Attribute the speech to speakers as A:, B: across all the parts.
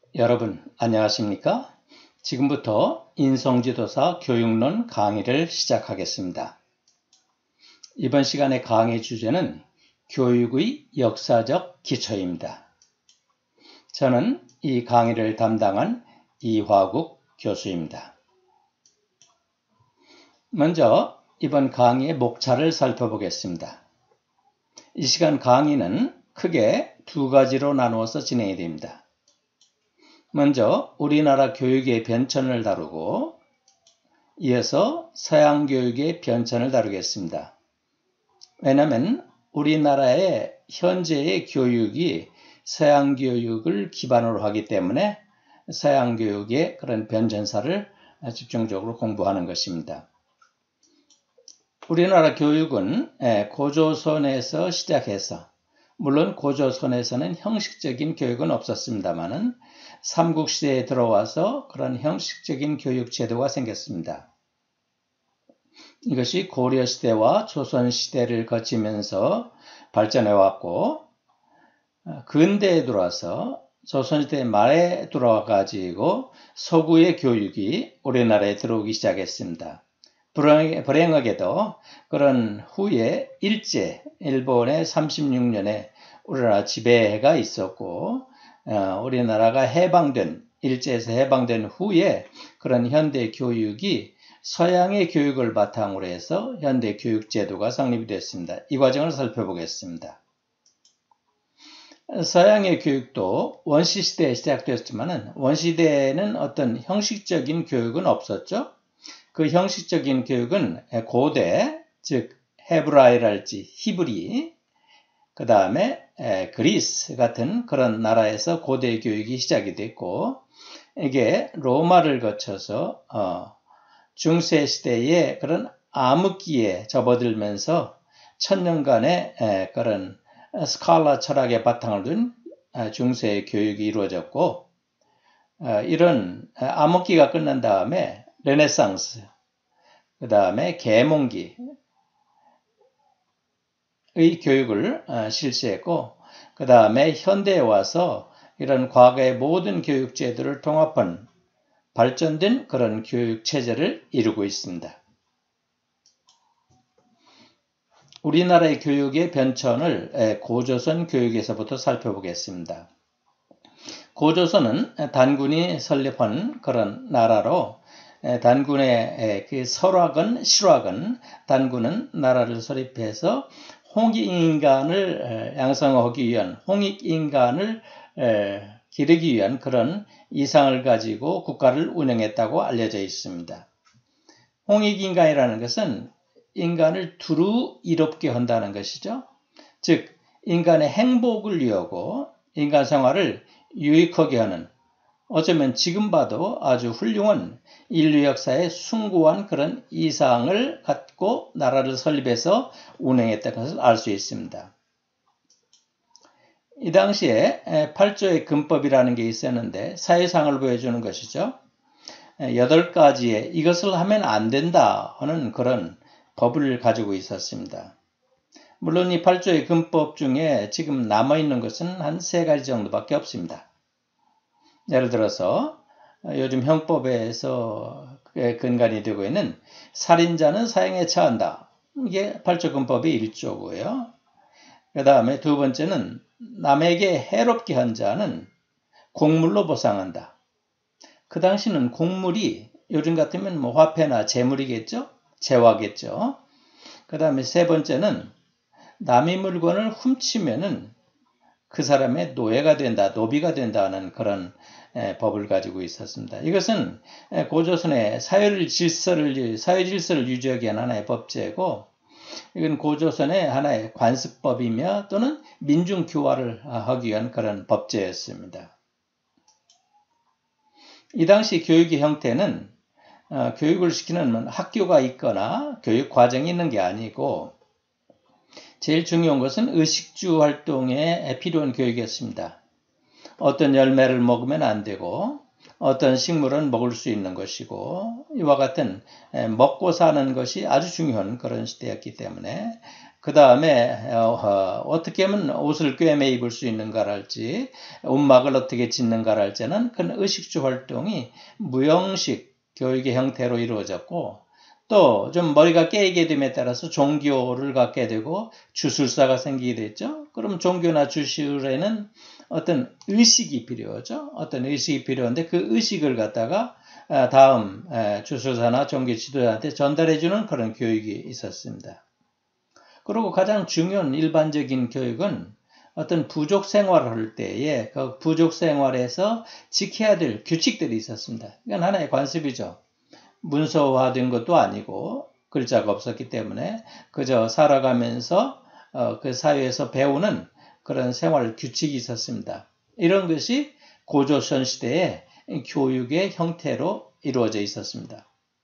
A: 여러분 안녕하십니까? 지금부터 인성지도사 교육론 강의를 시작하겠습니다. 이번 시간의 강의 주제는 교육의 역사적 기초입니다. 저는 이 강의를 담당한 이화국 교수입니다. 먼저 이번 강의의 목차를 살펴보겠습니다. 이 시간 강의는 크게 두 가지로 나누어서 진행이 됩니다. 먼저 우리나라 교육의 변천을 다루고 이어서 서양 교육의 변천을 다루겠습니다. 왜냐하면 우리나라의 현재의 교육이 서양 교육을 기반으로 하기 때문에 서양 교육의 그런 변천사를 집중적으로 공부하는 것입니다. 우리나라 교육은 고조선에서 시작해서 물론 고조선에서는 형식적인 교육은 없었습니다만은 삼국시대에 들어와서 그런 형식적인 교육 제도가 생겼습니다. 이것이 고려시대와 조선시대를 거치면서 발전해 왔고 근대에 들어와서 조선시대 말에 들어와 가지고 서구의 교육이 우리나라에 들어오기 시작했습니다. 불행하게도 그런 후에 일본의 36년에 우리나라 지배가 있었고 우리나라가 일제에서 해방된 후에 그런 현대 교육이 서양의 교육을 바탕으로 해서 현대 교육 제도가 성립이 됐습니다. 이 과정을 살펴보겠습니다. 서양의 교육도 원시시대에 시작되었지만 원시시대에는 어떤 형식적인 교육은 없었죠. 그 형식적인 교육은 고대, 즉 헤브라이랄지 히브리, 그 다음에 그리스 같은 그런 나라에서 고대 교육이 시작이 됐고 이게 로마를 거쳐서 중세 시대의 그런 암흑기에 접어들면서 천년간의 그런 스칼라 철학의 바탕을 둔 중세 교육이 이루어졌고 이런 암흑기가 끝난 다음에 르네상스, 그 다음에 계몽기의 교육을 실시했고 그 다음에 현대에 와서 이런 과거의 모든 교육 제도를 통합한 발전된 그런 교육 체제를 이루고 있습니다. 우리나라의 교육의 변천을 고조선 교육에서부터 살펴보겠습니다. 고조선은 단군이 설립한 그런 나라로 단군의 그 설학은 실학은 단군은 나라를 설립해서 홍익인간을 양성하기 위한 홍익인간을 기르기 위한 그런 이상을 가지고 국가를 운영했다고 알려져 있습니다. 홍익인간이라는 것은 인간을 두루 이롭게 한다는 것이죠. 즉 인간의 행복을 위하고 인간 생활을 유익하게 하는 어쩌면 지금 봐도 아주 훌륭한 인류 역사의 숭고한 그런 이상을 갖고 나라를 설립해서 운영했다는 것을 알 수 있습니다. 이 당시에 8조의 금법이라는 게 있었는데 사회상을 보여주는 것이죠. 8가지의 이것을 하면 안 된다 하는 그런 법을 가지고 있었습니다. 물론 이 8조의 금법 중에 지금 남아있는 것은 한 3가지 정도밖에 없습니다. 예를 들어서 요즘 형법에서 근간이 되고 있는 살인자는 사형에 처한다. 이게 8조 금법의 1조고요. 그 다음에 두 번째는 남에게 해롭게 한 자는 곡물로 보상한다. 그 당시는 곡물이 요즘 같으면 뭐 화폐나 재물이겠죠? 재화겠죠. 그 다음에 세 번째는 남의 물건을 훔치면은 그 사람의 노예가 된다, 노비가 된다는 그런 법을 가지고 있었습니다. 이것은 고조선의 사회 질서를 유지하기 위한 하나의 법제고 이건 고조선의 하나의 관습법이며 또는 민중교화를 하기 위한 그런 법제였습니다. 이 당시 교육의 형태는 교육을 시키는 학교가 있거나 교육 과정이 있는 게 아니고 제일 중요한 것은 의식주 활동에 필요한 교육이었습니다. 어떤 열매를 먹으면 안 되고 어떤 식물은 먹을 수 있는 것이고 이와 같은 먹고 사는 것이 아주 중요한 그런 시대였기 때문에 그 다음에 어떻게 하면 옷을 꿰매 입을 수 있는가랄지, 움막을 어떻게 짓는가랄지는 그런 의식주 활동이 무형식 교육의 형태로 이루어졌고, 또 좀 머리가 깨이게 됨에 따라서 종교를 갖게 되고 주술사가 생기게 됐죠. 그럼 종교나 주술에는 어떤 의식이 필요하죠. 어떤 의식이 필요한데 그 의식을 갖다가 다음 주술사나 종교 지도자한테 전달해주는 그런 교육이 있었습니다. 그리고 가장 중요한 일반적인 교육은 어떤 부족 생활을 할 때에 그 부족 생활에서 지켜야 될 규칙들이 있었습니다. 이건 하나의 관습이죠. 문서화된 것도 아니고 글자가 없었기 때문에 그저 살아가면서 그 사회에서 배우는 그런 생활 규칙이 있었습니다. 이런 것이 고조선 시대의 교육의 형태로 이루어져 있었습니다.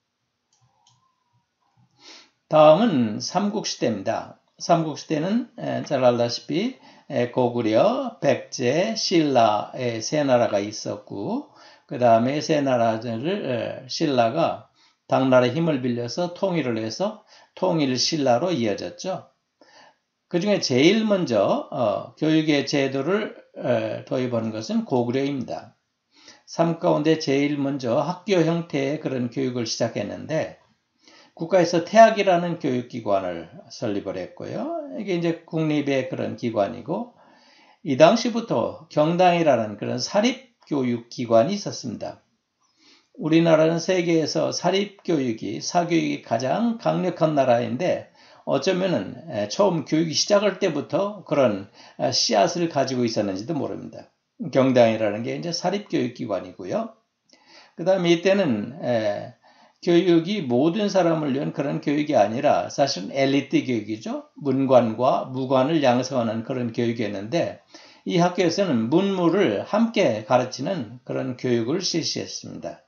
A: 다음은 삼국시대입니다. 삼국시대는 잘 알다시피 고구려, 백제, 신라의 세 나라가 있었고 그 다음에 세 나라들을 신라가 당나라의 힘을 빌려서 통일을 해서 통일신라로 이어졌죠. 그 중에 제일 먼저 교육의 제도를 도입한 것은 고구려입니다. 삶 가운데 제일 먼저 학교 형태의 그런 교육을 시작했는데 국가에서 태학이라는 교육기관을 설립을 했고요. 이게 이제 국립의 그런 기관이고 이 당시부터 경당이라는 그런 사립교육기관이 있었습니다. 우리나라는 세계에서 사립교육이, 사교육이 가장 강력한 나라인데 어쩌면은 처음 교육이 시작할 때부터 그런 씨앗을 가지고 있었는지도 모릅니다. 경당이라는 게 이제 사립교육기관이고요. 그 다음에 이때는 교육이 모든 사람을 위한 그런 교육이 아니라 사실은 엘리트 교육이죠. 문관과 무관을 양성하는 그런 교육이었는데 이 학교에서는 문무를 함께 가르치는 그런 교육을 실시했습니다.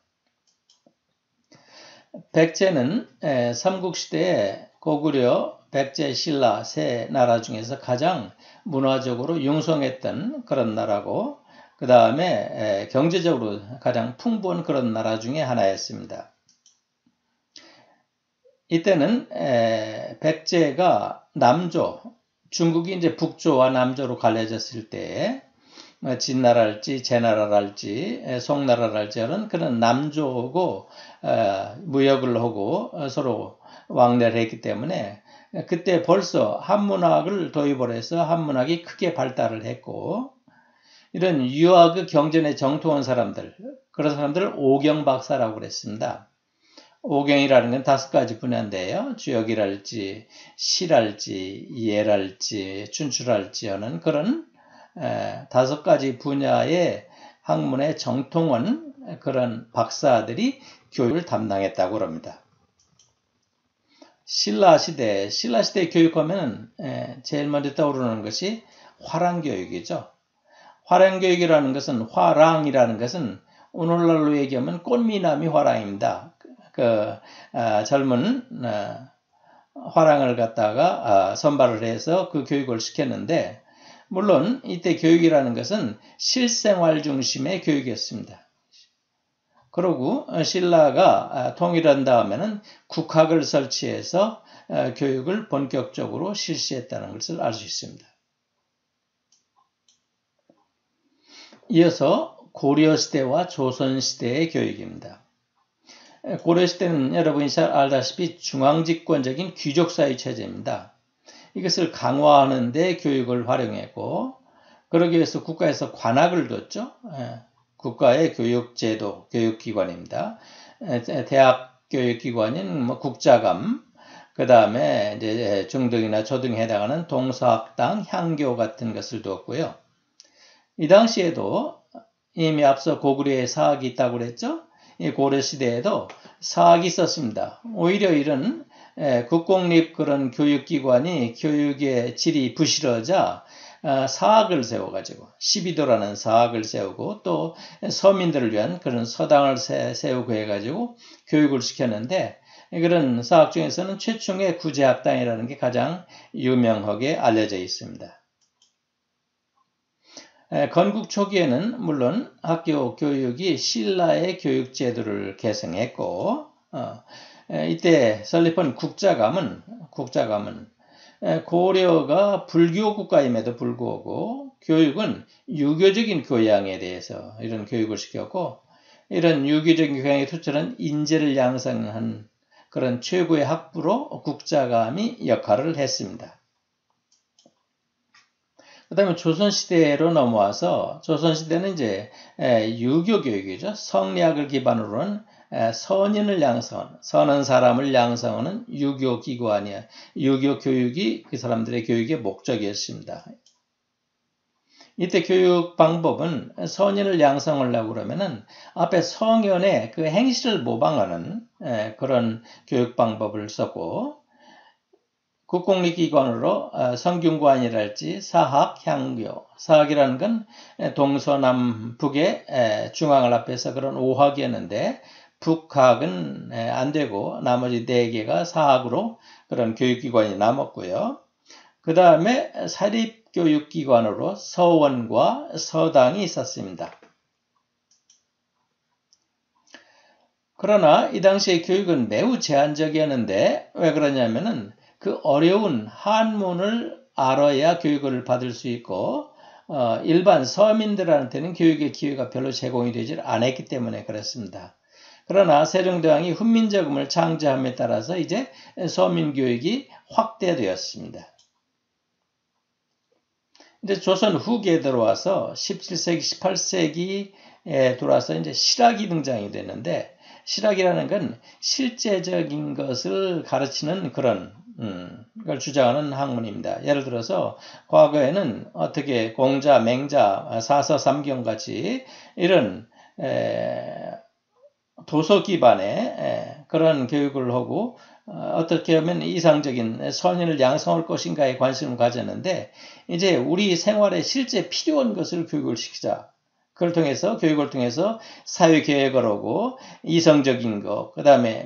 A: 백제는 삼국시대에 고구려, 백제, 신라 세 나라 중에서 가장 문화적으로 융성했던 그런 나라고 그 다음에 경제적으로 가장 풍부한 그런 나라 중에 하나였습니다. 이때는 백제가 남조, 중국이 이제 북조와 남조로 갈려졌을 때 진나라랄지 제나라랄지 송나라랄지 하는 그런 남조고 무역을 하고 서로 왕래를 했기 때문에 그때 벌써 한문학을 도입을 해서 한문학이 크게 발달을 했고 이런 유학의 경전에 정통한 사람들, 그런 사람들을 오경박사라고 그랬습니다. 오경이라는 건 5가지 분야인데요. 주역이랄지, 시랄지, 예랄지, 춘추랄지 하는 그런 5가지 분야의 학문에 정통한 그런 박사들이 교육을 담당했다고 합니다. 신라시대 교육하면 제일 먼저 떠오르는 것이 화랑교육이죠. 화랑교육이라는 것은 화랑이라는 것은 오늘날로 얘기하면 꽃미남이 화랑입니다. 젊은 화랑을 갖다가 선발을 해서 그 교육을 시켰는데 물론 이때 교육이라는 것은 실생활 중심의 교육이었습니다. 그러고 신라가 통일한 다음에는 국학을 설치해서 교육을 본격적으로 실시했다는 것을 알 수 있습니다. 이어서 고려시대와 조선시대의 교육입니다. 고려시대는 여러분이 잘 알다시피 중앙집권적인 귀족사회 체제입니다. 이것을 강화하는 데 교육을 활용했고 그러기 위해서 국가에서 관학을 뒀죠. 국가의 교육제도, 교육기관입니다. 대학 교육기관인 국자감, 그 다음에 이제 중등이나 초등에 해당하는 동서학당, 향교 같은 것을 두었고요. 이 당시에도 이미 앞서 고구려에 사학이 있다고 그랬죠. 이 고려시대에도 사학이 있었습니다. 오히려 이런 국공립 그런 교육기관이 교육의 질이 부실하자 사학을 세워가지고 시비도라는 사학을 세우고 또 서민들을 위한 그런 서당을 세우고 해가지고 교육을 시켰는데 그런 사학 중에서는 최충의 구제학당이라는 게 가장 유명하게 알려져 있습니다. 건국 초기에는 물론 학교 교육이 신라의 교육제도를 계승했고 이때 설립한 국자감은 고려가 불교 국가임에도 불구하고 교육은 유교적인 교양에 대해서 이런 교육을 시켰고, 이런 유교적인 교양에 투철한 인재를 양성한 그런 최고의 학부로 국자감이 역할을 했습니다. 그 다음에 조선시대로 넘어와서, 조선시대는 이제 유교 교육이죠. 성리학을 기반으로 한 선인을 양성하는, 선한 사람을 양성하는 유교 기관이야. 유교 교육이 그 사람들의 교육의 목적이었습니다. 이때 교육 방법은 선인을 양성하려고 그러면은 앞에 성현의 그 행실을 모방하는 그런 교육 방법을 썼고, 국공립기관으로 성균관이랄지 사학, 향교, 사학이라는 건 동서남북의 중앙을 앞에서 그런 5학이었는데 북학은 안 되고 나머지 4개가 사학으로 그런 교육기관이 남았고요. 그 다음에 사립교육기관으로 서원과 서당이 있었습니다. 그러나 이 당시의 교육은 매우 제한적이었는데, 왜 그러냐면은 그 어려운 한문을 알아야 교육을 받을 수 있고, 일반 서민들한테는 교육의 기회가 별로 제공이 되질 않았기 때문에 그렇습니다. 그러나 세종대왕이 훈민정음을 창제함에 따라서 이제 서민교육이 확대되었습니다. 이제 조선 후기에 들어와서 17세기, 18세기에 들어와서 이제 실학이 등장이 되는데, 실학이라는 건 실제적인 것을 가르치는 그런 걸 주장하는 학문입니다. 예를 들어서 과거에는 어떻게 공자, 맹자, 사서삼경 같이 이런 도서 기반의 그런 교육을 하고 어떻게 하면 이상적인 선인을 양성할 것인가에 관심을 가졌는데, 이제 우리 생활에 실제 필요한 것을 교육을 시키자. 그걸 통해서, 교육을 통해서 사회계획을 하고 이성적인 것, 그 다음에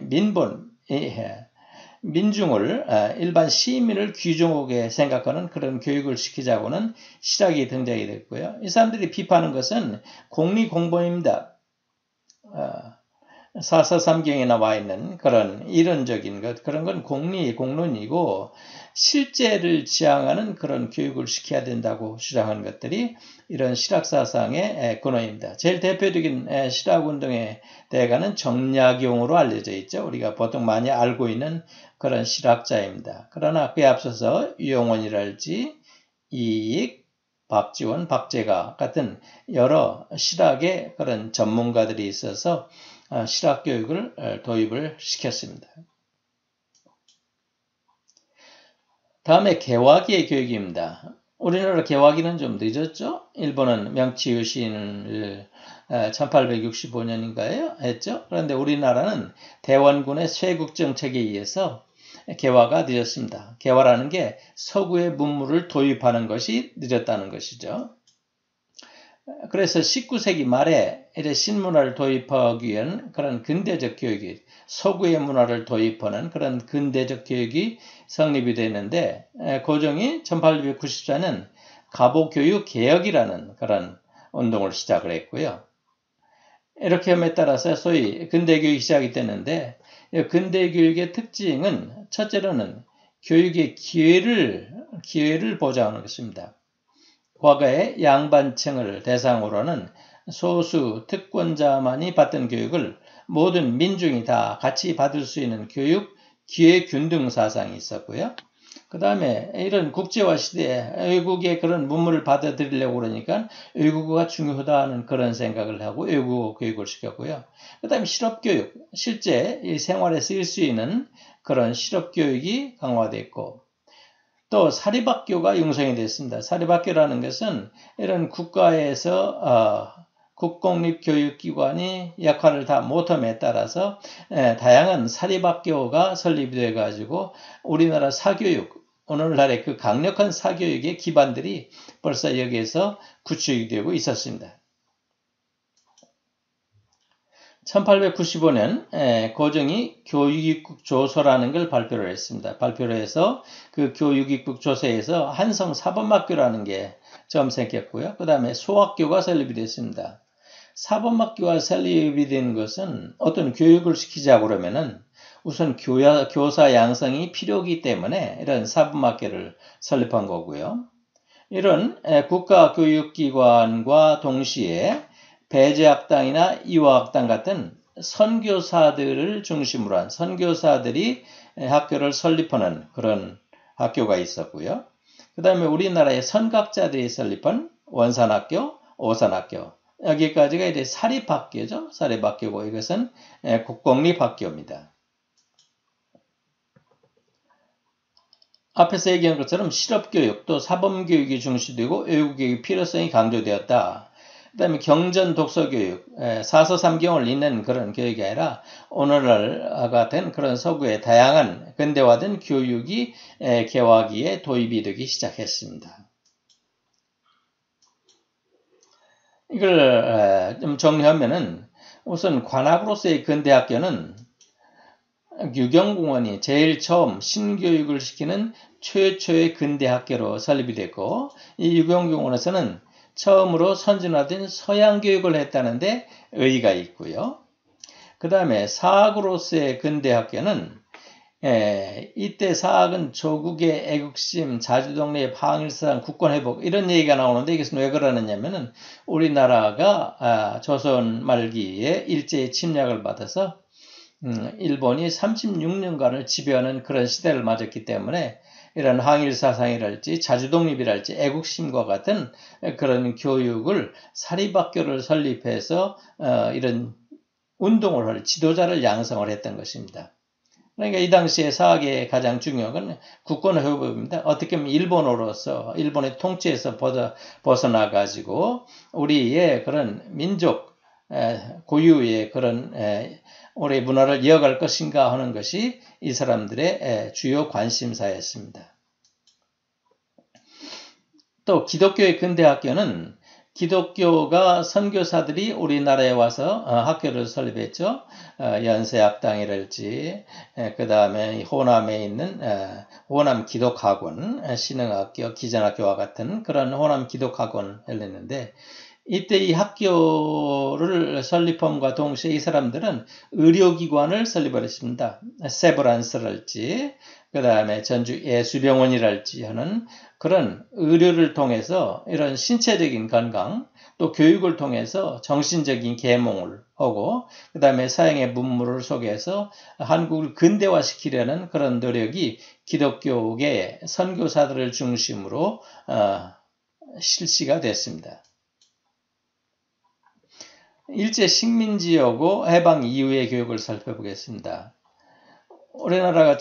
A: 민중을, 일반 시민을 귀중하게 생각하는 그런 교육을 시키자고는 실학이 등장이 됐고요. 이 사람들이 비판하는 것은 공리공범입니다. 사서삼경에 나와 있는 그런 이론적인 것, 그런 건 공론이고 실제를 지향하는 그런 교육을 시켜야 된다고 주장하는 것들이 이런 실학사상의 근원입니다. 제일 대표적인 실학운동의 대가는 정약용으로 알려져 있죠. 우리가 보통 많이 알고 있는 그런 실학자입니다. 그러나 그에 앞서서 유용원이랄지 이익, 박지원, 박재가 같은 여러 실학의 그런 전문가들이 있어서 실학교육을 도입을 시켰습니다. 다음에 개화기의 교육입니다. 우리나라 개화기는 좀 늦었죠? 일본은 명치유신을 1865년인가요? 했죠? 그런데 우리나라는 대원군의 쇄국정책에 의해서 개화가 늦었습니다. 개화라는 게 서구의 문물을 도입하는 것이 늦었다는 것이죠. 그래서 19세기 말에 이제 신문화를 도입하기 위한 그런 근대적 교육이, 서구의 문화를 도입하는 그런 근대적 교육이 성립이 되는데, 고종이 1894년 가보교육 개혁이라는 그런 운동을 시작을 했고요. 이렇게 함에 따라서 소위 근대교육이 시작이 되는데, 근대교육의 특징은 첫째로는 교육의 기회를 보장하는 것입니다. 과거에 양반층을 대상으로는 소수 특권자만이 받던 교육을 모든 민중이 다 같이 받을 수 있는 교육 기회균등 사상이 있었고요. 그 다음에 이런 국제화 시대에 외국의 그런 문물을 받아들이려고 그러니까 외국어가 중요하다는 그런 생각을 하고 외국어 교육을 시켰고요. 그 다음에 실업교육, 실제 이 생활에 쓰일 수 있는 그런 실업교육이 강화됐고, 또 사립학교가 융성이 됐습니다. 사립학교라는 것은 이런 국가에서 국공립교육기관이 역할을 다 못함에 따라서 다양한 사립학교가 설립이 돼가지고 우리나라 사교육, 오늘날의 그 강력한 사교육의 기반들이 벌써 여기에서 구축이 되고 있었습니다. 1895년 고종이 교육입국 조서라는 걸 발표를 했습니다. 발표를 해서 그 교육입국 조서에서 한성 사범학교라는 게 처음 생겼고요. 그 다음에 소학교가 설립이 됐습니다. 사범학교가 설립이 된 것은 어떤 교육을 시키자고 그러면은 우선 교사 양성이 필요하기 때문에 이런 사범학교를 설립한 거고요. 이런 국가교육기관과 동시에 배제학당이나 이화학당 같은 선교사들을 중심으로 한 선교사들이 학교를 설립하는 그런 학교가 있었고요. 그 다음에 우리나라의 선각자들이 설립한 원산학교, 오산학교, 여기까지가 이제 사립학교죠. 사립학교고 이것은 국공립학교입니다. 앞에서 얘기한 것처럼 실업교육 또 사범교육이 중시되고 외국교육의 필요성이 강조되었다. 그 다음에 경전 독서교육, 사서삼경을 읽는 그런 교육이 아니라 오늘날과 된 그런 서구의 다양한 근대화된 교육이 개화기에 도입이 되기 시작했습니다. 이걸 좀 정리하면은 우선 관학으로서의 근대학교는 유경공원이 제일 처음 신교육을 시키는 최초의 근대학교로 설립이 됐고 이 유경공원에서는 처음으로 선진화된 서양교육을 했다는데 의의가 있고요. 그 다음에 사학으로서의 근대학교는 이때 사학은 조국의 애국심, 자주독립, 항일사상, 국권회복 이런 얘기가 나오는데 이것은 왜 그러느냐면은 우리나라가 조선 말기에 일제의 침략을 받아서 일본이 36년간을 지배하는 그런 시대를 맞았기 때문에 이런 항일사상이랄지 자주독립이랄지 애국심과 같은 그런 교육을 사립학교를 설립해서 이런 운동을 할 지도자를 양성을 했던 것입니다. 그러니까 이 당시에 사학의 가장 중요한 건 국권회복입니다. 어떻게 보면 일본으로서 일본의 통치에서 벗어나가지고 우리의 그런 민족 고유의 그런 우리 문화를 이어갈 것인가 하는 것이 이 사람들의 주요 관심사였습니다. 또 기독교의 근대학교는 기독교가 선교사들이 우리나라에 와서 학교를 설립했죠. 연세학당이랄지 그 다음에 호남에 있는 호남 기독학원, 신흥학교, 기전학교와 같은 그런 호남 기독학원을 열렸는데 이때 이 학교를 설립함과 동시에 이 사람들은 의료기관을 설립했습니다. 세브란스랄지 그 다음에 전주 예수병원이랄지 하는 그런 의료를 통해서 이런 신체적인 건강 또 교육을 통해서 정신적인 계몽을 하고 그 다음에 서양의 문물을 속에서 한국을 근대화시키려는 그런 노력이 기독교계 선교사들을 중심으로 실시가 됐습니다. 일제 식민지하고 해방 이후의 교육을 살펴보겠습니다. 우리나라가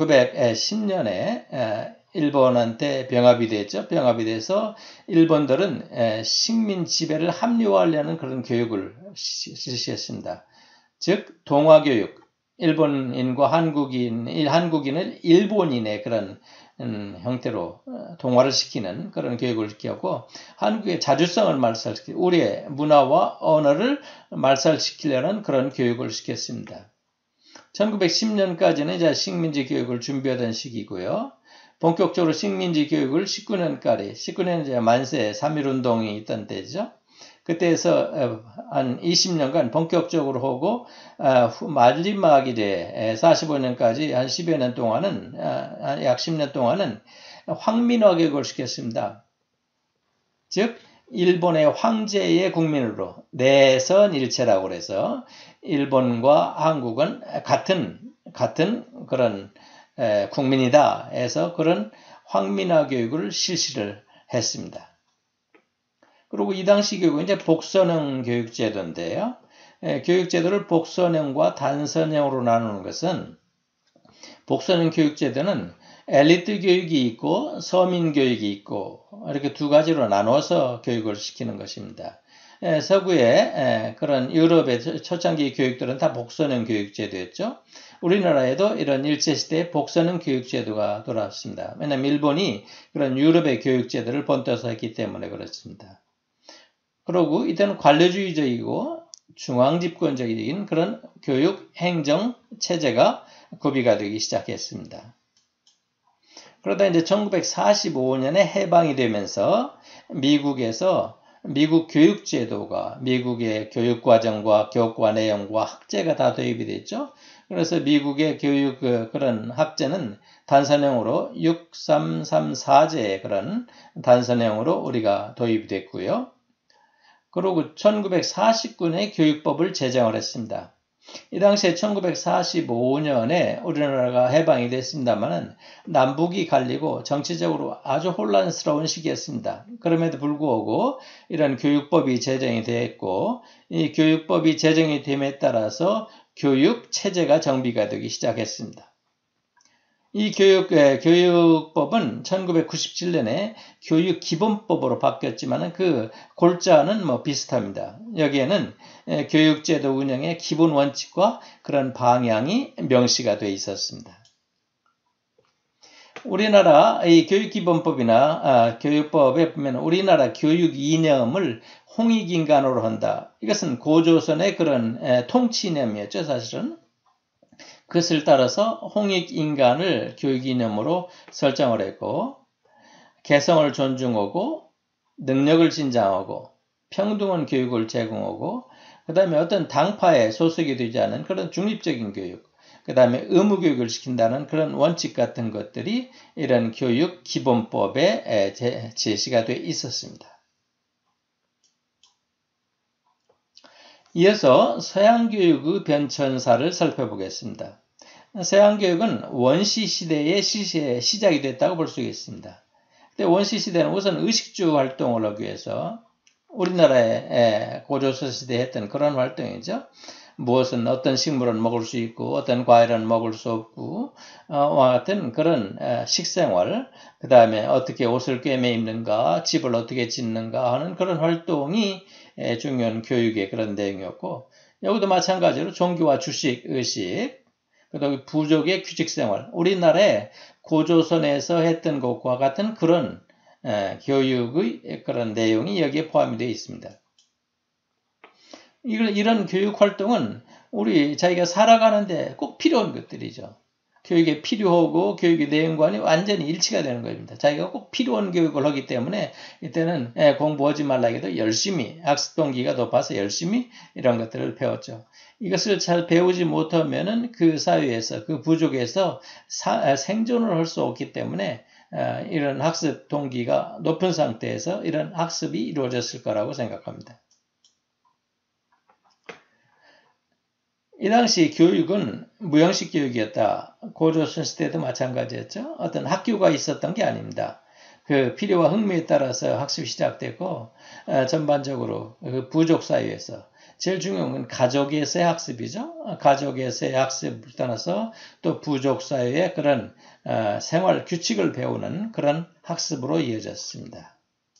A: 1910년에 일본한테 병합이 됐죠. 병합이 돼서 일본들은 식민 지배를 합리화하려는 그런 교육을 실시했습니다. 즉 동화교육, 일본인과 한국인을 일본인의 그런 형태로 동화를 시키는 그런 교육을 시켰고 한국의 자주성을 말살시키고 우리의 문화와 언어를 말살시키려는 그런 교육을 시켰습니다. 1910년까지는 이제 식민지 교육을 준비하던 시기고요. 본격적으로 식민지 교육을 19年은 이제 만세 3.1운동이 있던 때죠. 그때에서 한 20년간 본격적으로 하고 마지막 이제 45년까지 한 10여 년 동안은 약 10년 동안은 황민화 교육을 시켰습니다. 즉 일본의 황제의 국민으로 내선일체라고 해서 일본과 한국은 같은 그런 국민이다 해서 그런 황민화 교육을 실시를 했습니다. 그리고 이 당시 교육은 이제 복선형 교육제도인데요. 교육제도를 복선형과 단선형으로 나누는 것은 복선형 교육제도는 엘리트 교육이 있고 서민 교육이 있고 이렇게 두 가지로 나눠서 교육을 시키는 것입니다. 서구의 그런 유럽의 초창기 교육들은 다 복선형 교육제도였죠. 우리나라에도 이런 일제시대의 복선형 교육제도가 돌아왔습니다. 왜냐하면 일본이 그런 유럽의 교육제도를 본떠서 했기 때문에 그렇습니다. 그리고 이때는 관료주의적이고 중앙집권적인 그런 교육, 행정, 체제가 구비가 되기 시작했습니다. 그러다 이제 1945년에 해방이 되면서 미국에서 미국 교육제도가 미국의 교육과정과 교과 내용과 학제가 다 도입이 됐죠. 그래서 미국의 교육 그런 학제는 단선형으로 6334제의 그런 단선형으로 우리가 도입이 됐고요. 그리고 1949년에 교육법을 제정을 했습니다. 이 당시에 1945년에 우리나라가 해방이 됐습니다만 남북이 갈리고 정치적으로 아주 혼란스러운 시기였습니다. 그럼에도 불구하고 이런 교육법이 제정이 됐고 이 교육법이 제정이 됨에 따라서 교육 체제가 정비가 되기 시작했습니다. 이 교육법은 1997년에 교육기본법으로 바뀌었지만 그 골자는 비슷합니다. 여기에는 교육제도 운영의 기본 원칙과 그런 방향이 명시가 되어 있었습니다. 우리나라 이 교육기본법이나 교육법에 보면 우리나라 교육 이념을 홍익인간으로 한다. 이것은 고조선의 그런 통치 이념이었죠, 사실은. 그것을 따라서 홍익인간을 교육 이념으로 설정을 했고 개성을 존중하고 능력을 진장하고 평등한 교육을 제공하고 그 다음에 어떤 당파에 소속이 되지 않은 그런 중립적인 교육 그 다음에 의무교육을 시킨다는 그런 원칙 같은 것들이 이런 교육기본법에 제시가 되어 있었습니다. 이어서 서양교육의 변천사를 살펴보겠습니다. 서양교육은 원시시대의 시작이 됐다고 볼 수 있습니다. 근데 원시시대는 우선 의식주 활동을 하기 위해서 우리나라의 고조선 시대에 했던 그런 활동이죠. 무엇은 어떤 식물은 먹을 수 있고 어떤 과일은 먹을 수 없고 와 같은 그런 식생활 그 다음에 어떻게 옷을 꿰매 입는가 집을 어떻게 짓는가 하는 그런 활동이 중요한 교육의 그런 내용이었고 여기도 마찬가지로 종교와 주식, 의식 그다음에 부족의 규칙생활 우리나라의 고조선에서 했던 것과 같은 그런 교육의 그런 내용이 여기에 포함이 되어 있습니다. 이런 교육 활동은 우리 자기가 살아가는데 꼭 필요한 것들이죠. 교육에 필요하고 교육의 내용관이 완전히 일치가 되는 겁니다. 자기가 꼭 필요한 교육을 하기 때문에 이때는 공부하지 말라기도 열심히 학습 동기가 높아서 열심히 이런 것들을 배웠죠. 이것을 잘 배우지 못하면은 그 사회에서 그 부족에서 생존을 할 수 없기 때문에 이런 학습 동기가 높은 상태에서 이런 학습이 이루어졌을 거라고 생각합니다. 이 당시 교육은 무형식 교육이었다. 고조선 시대도 마찬가지였죠. 어떤 학교가 있었던 게 아닙니다. 그 필요와 흥미에 따라서 학습이 시작되고 전반적으로 그 부족 사회에서 제일 중요한 건 가족에서의 학습이죠. 가족에서의 학습을 떠나서 또 부족 사회의 그런 생활 규칙을 배우는 그런 학습으로 이어졌습니다.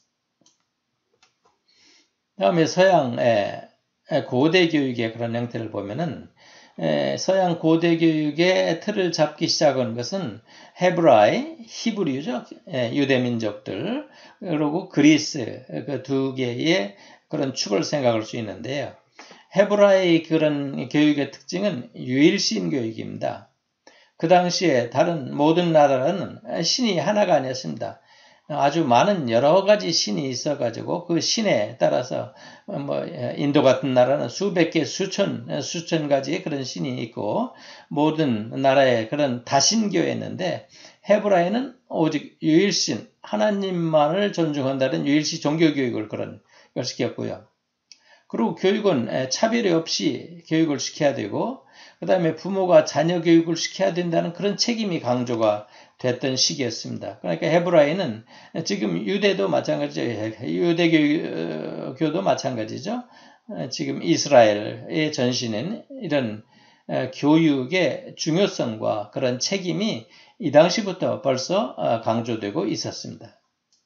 A: 다음에 서양의 고대 교육의 그런 형태를 보면은 서양 고대 교육의 틀을 잡기 시작한 것은 헤브라이, 히브리죠. 유대 민족들 그리고 그리스 그 두 개의 그런 축을 생각할 수 있는데요. 헤브라이 그런 교육의 특징은 유일신 교육입니다. 그 당시에 다른 모든 나라는 신이 하나가 아니었습니다. 아주 많은 여러 가지 신이 있어가지고 그 신에 따라서 인도 같은 나라는 수백 개, 수천 가지의 그런 신이 있고 모든 나라에 그런 다신교였는데 헤브라이는 오직 유일신 하나님만을 존중한다는 유일신 종교교육을 그런 걸 시켰고요. 그리고 교육은 차별이 없이 교육을 시켜야 되고 그 다음에 부모가 자녀 교육을 시켜야 된다는 그런 책임이 강조가 됐던 시기였습니다. 그러니까 헤브라이는 지금 유대도 마찬가지죠. 유대교도 마찬가지죠. 지금 이스라엘의 전신인 이런 교육의 중요성과 그런 책임이 이 당시부터 벌써 강조되고 있었습니다.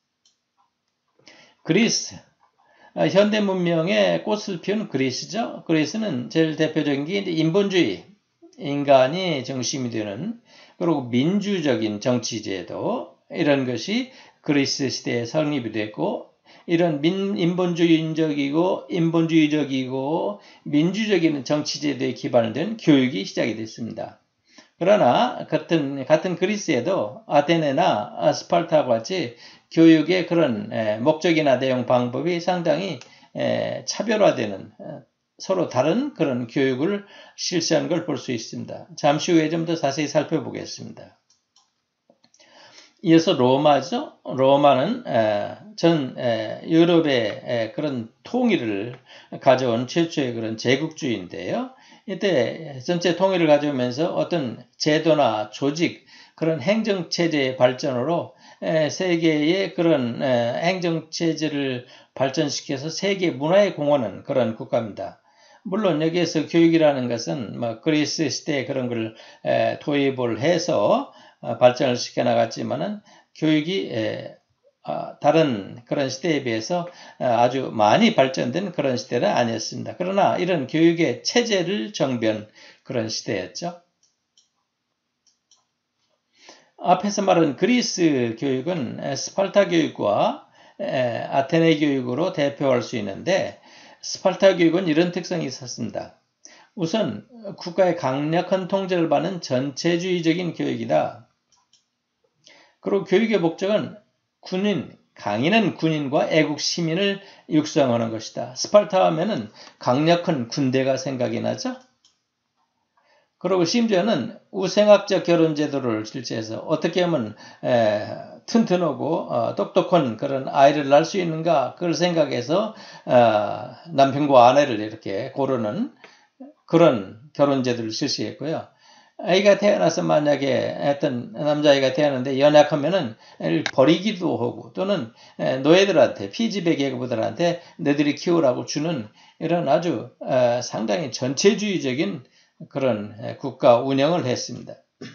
A: 그리스 현대 문명의 꽃을 피운 그리스죠. 그리스는 제일 대표적인 게 인본주의, 인간이 중심이 되는 그리고 민주적인 정치제도 이런 것이 그리스 시대에 성립이 됐고 이런 인본주의적이고 민주적인 정치제도에 기반된 교육이 시작이 됐습니다. 그러나 같은 그리스에도 아테네나 스파르타와 같이 교육의 그런 목적이나 내용 방법이 상당히 차별화되는 서로 다른 그런 교육을 실시한 걸 볼 수 있습니다. 잠시 후에 좀 더 자세히 살펴보겠습니다. 이어서 로마죠. 로마는 전 유럽의 그런 통일을 가져온 최초의 그런 제국주의인데요. 이때 전체 통일을 가져오면서 어떤 제도나 조직, 그런 행정체제의 발전으로 세계의 그런 행정체제를 발전시켜서 세계 문화에 공헌한 그런 국가입니다. 물론 여기에서 교육이라는 것은 그리스 시대에 그런 걸 도입을 해서 발전을 시켜나갔지만은 교육이 다른 그런 시대에 비해서 아주 많이 발전된 그런 시대는 아니었습니다. 그러나 이런 교육의 체제를 정비한 그런 시대였죠. 앞에서 말한 그리스 교육은 스파르타 교육과 아테네 교육으로 대표할 수 있는데 스파르타 교육은 이런 특성이 있었습니다. 우선 국가의 강력한 통제를 받는 전체주의적인 교육이다. 그리고 교육의 목적은 강인한 군인과 애국 시민을 육성하는 것이다. 스파르타 하면은 강력한 군대가 생각이 나죠? 그리고 심지어는 우생학적 결혼 제도를 실시해서 어떻게 하면 튼튼하고 똑똑한 그런 아이를 낳을 수 있는가 그걸 생각해서 남편과 아내를 이렇게 고르는 그런 결혼 제도를 실시했고요. 아이가 태어나서 만약에 어떤 남자아이가 태어났는데 연약하면은 버리기도 하고 또는 노예들한테 피지배 계급들한테 너희들이 키우라고 주는 이런 아주 상당히 전체주의적인 그런 국가 운영을 했습니다.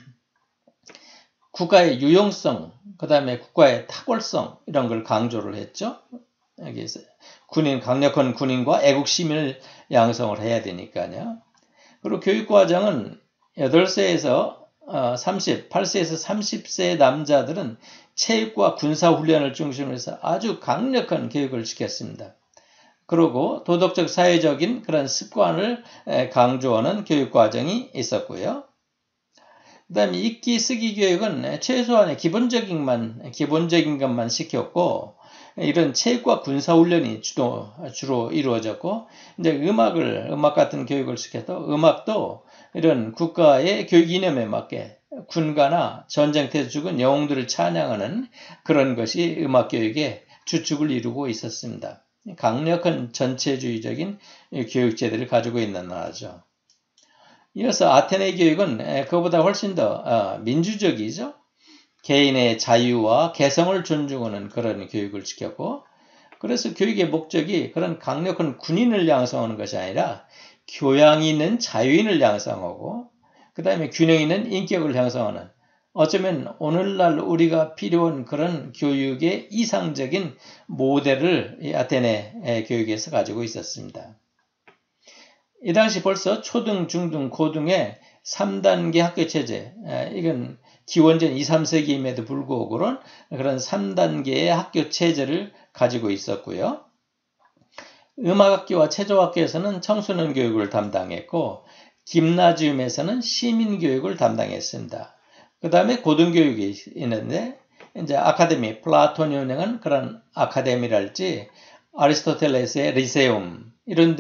A: 국가의 유용성, 그 다음에 국가의 탁월성 이런 걸 강조를 했죠. 여기서 강력한 군인과 애국 시민을 양성을 해야 되니까요. 그리고 교육과정은 8세에서 8세에서 30세 남자들은 체육과 군사훈련을 중심으로 해서 아주 강력한 교육을 시켰습니다. 그리고 도덕적 사회적인 그런 습관을 강조하는 교육과정이 있었고요. 그 다음에 읽기 쓰기 교육은 최소한의 기본적인 것만 시켰고 이런 체육과 군사훈련이 주로 이루어졌고 이제 음악 같은 교육을 시켜도 음악도 이런 국가의 교육 이념에 맞게 군가나 전쟁터에서 죽은 영웅들을 찬양하는 그런 것이 음악 교육의 주축을 이루고 있었습니다. 강력한 전체주의적인 교육제도를 가지고 있는 나라죠. 이어서 아테네 교육은 그보다 훨씬 더 민주적이죠. 개인의 자유와 개성을 존중하는 그런 교육을 시켰고 그래서 교육의 목적이 그런 강력한 군인을 양성하는 것이 아니라 교양 있는 자유인을 양성하고 그 다음에 균형 있는 인격을 형성하는 어쩌면 오늘날 우리가 필요한 그런 교육의 이상적인 모델을 이 아테네 교육에서 가지고 있었습니다. 이 당시 벌써 초등, 중등, 고등의 3단계 학교 체제, 이건 기원전 2, 3세기임에도 불구하고 그런 3단계의 학교 체제를 가지고 있었고요. 음악학교와 체조학교에서는 청소년 교육을 담당했고 김나지움에서는 시민교육을 담당했습니다. 그 다음에 고등교육이 있는데 이제 아카데미, 플라톤이 운영한 그런 아카데미랄지 아리스토텔레스의 리세움 이런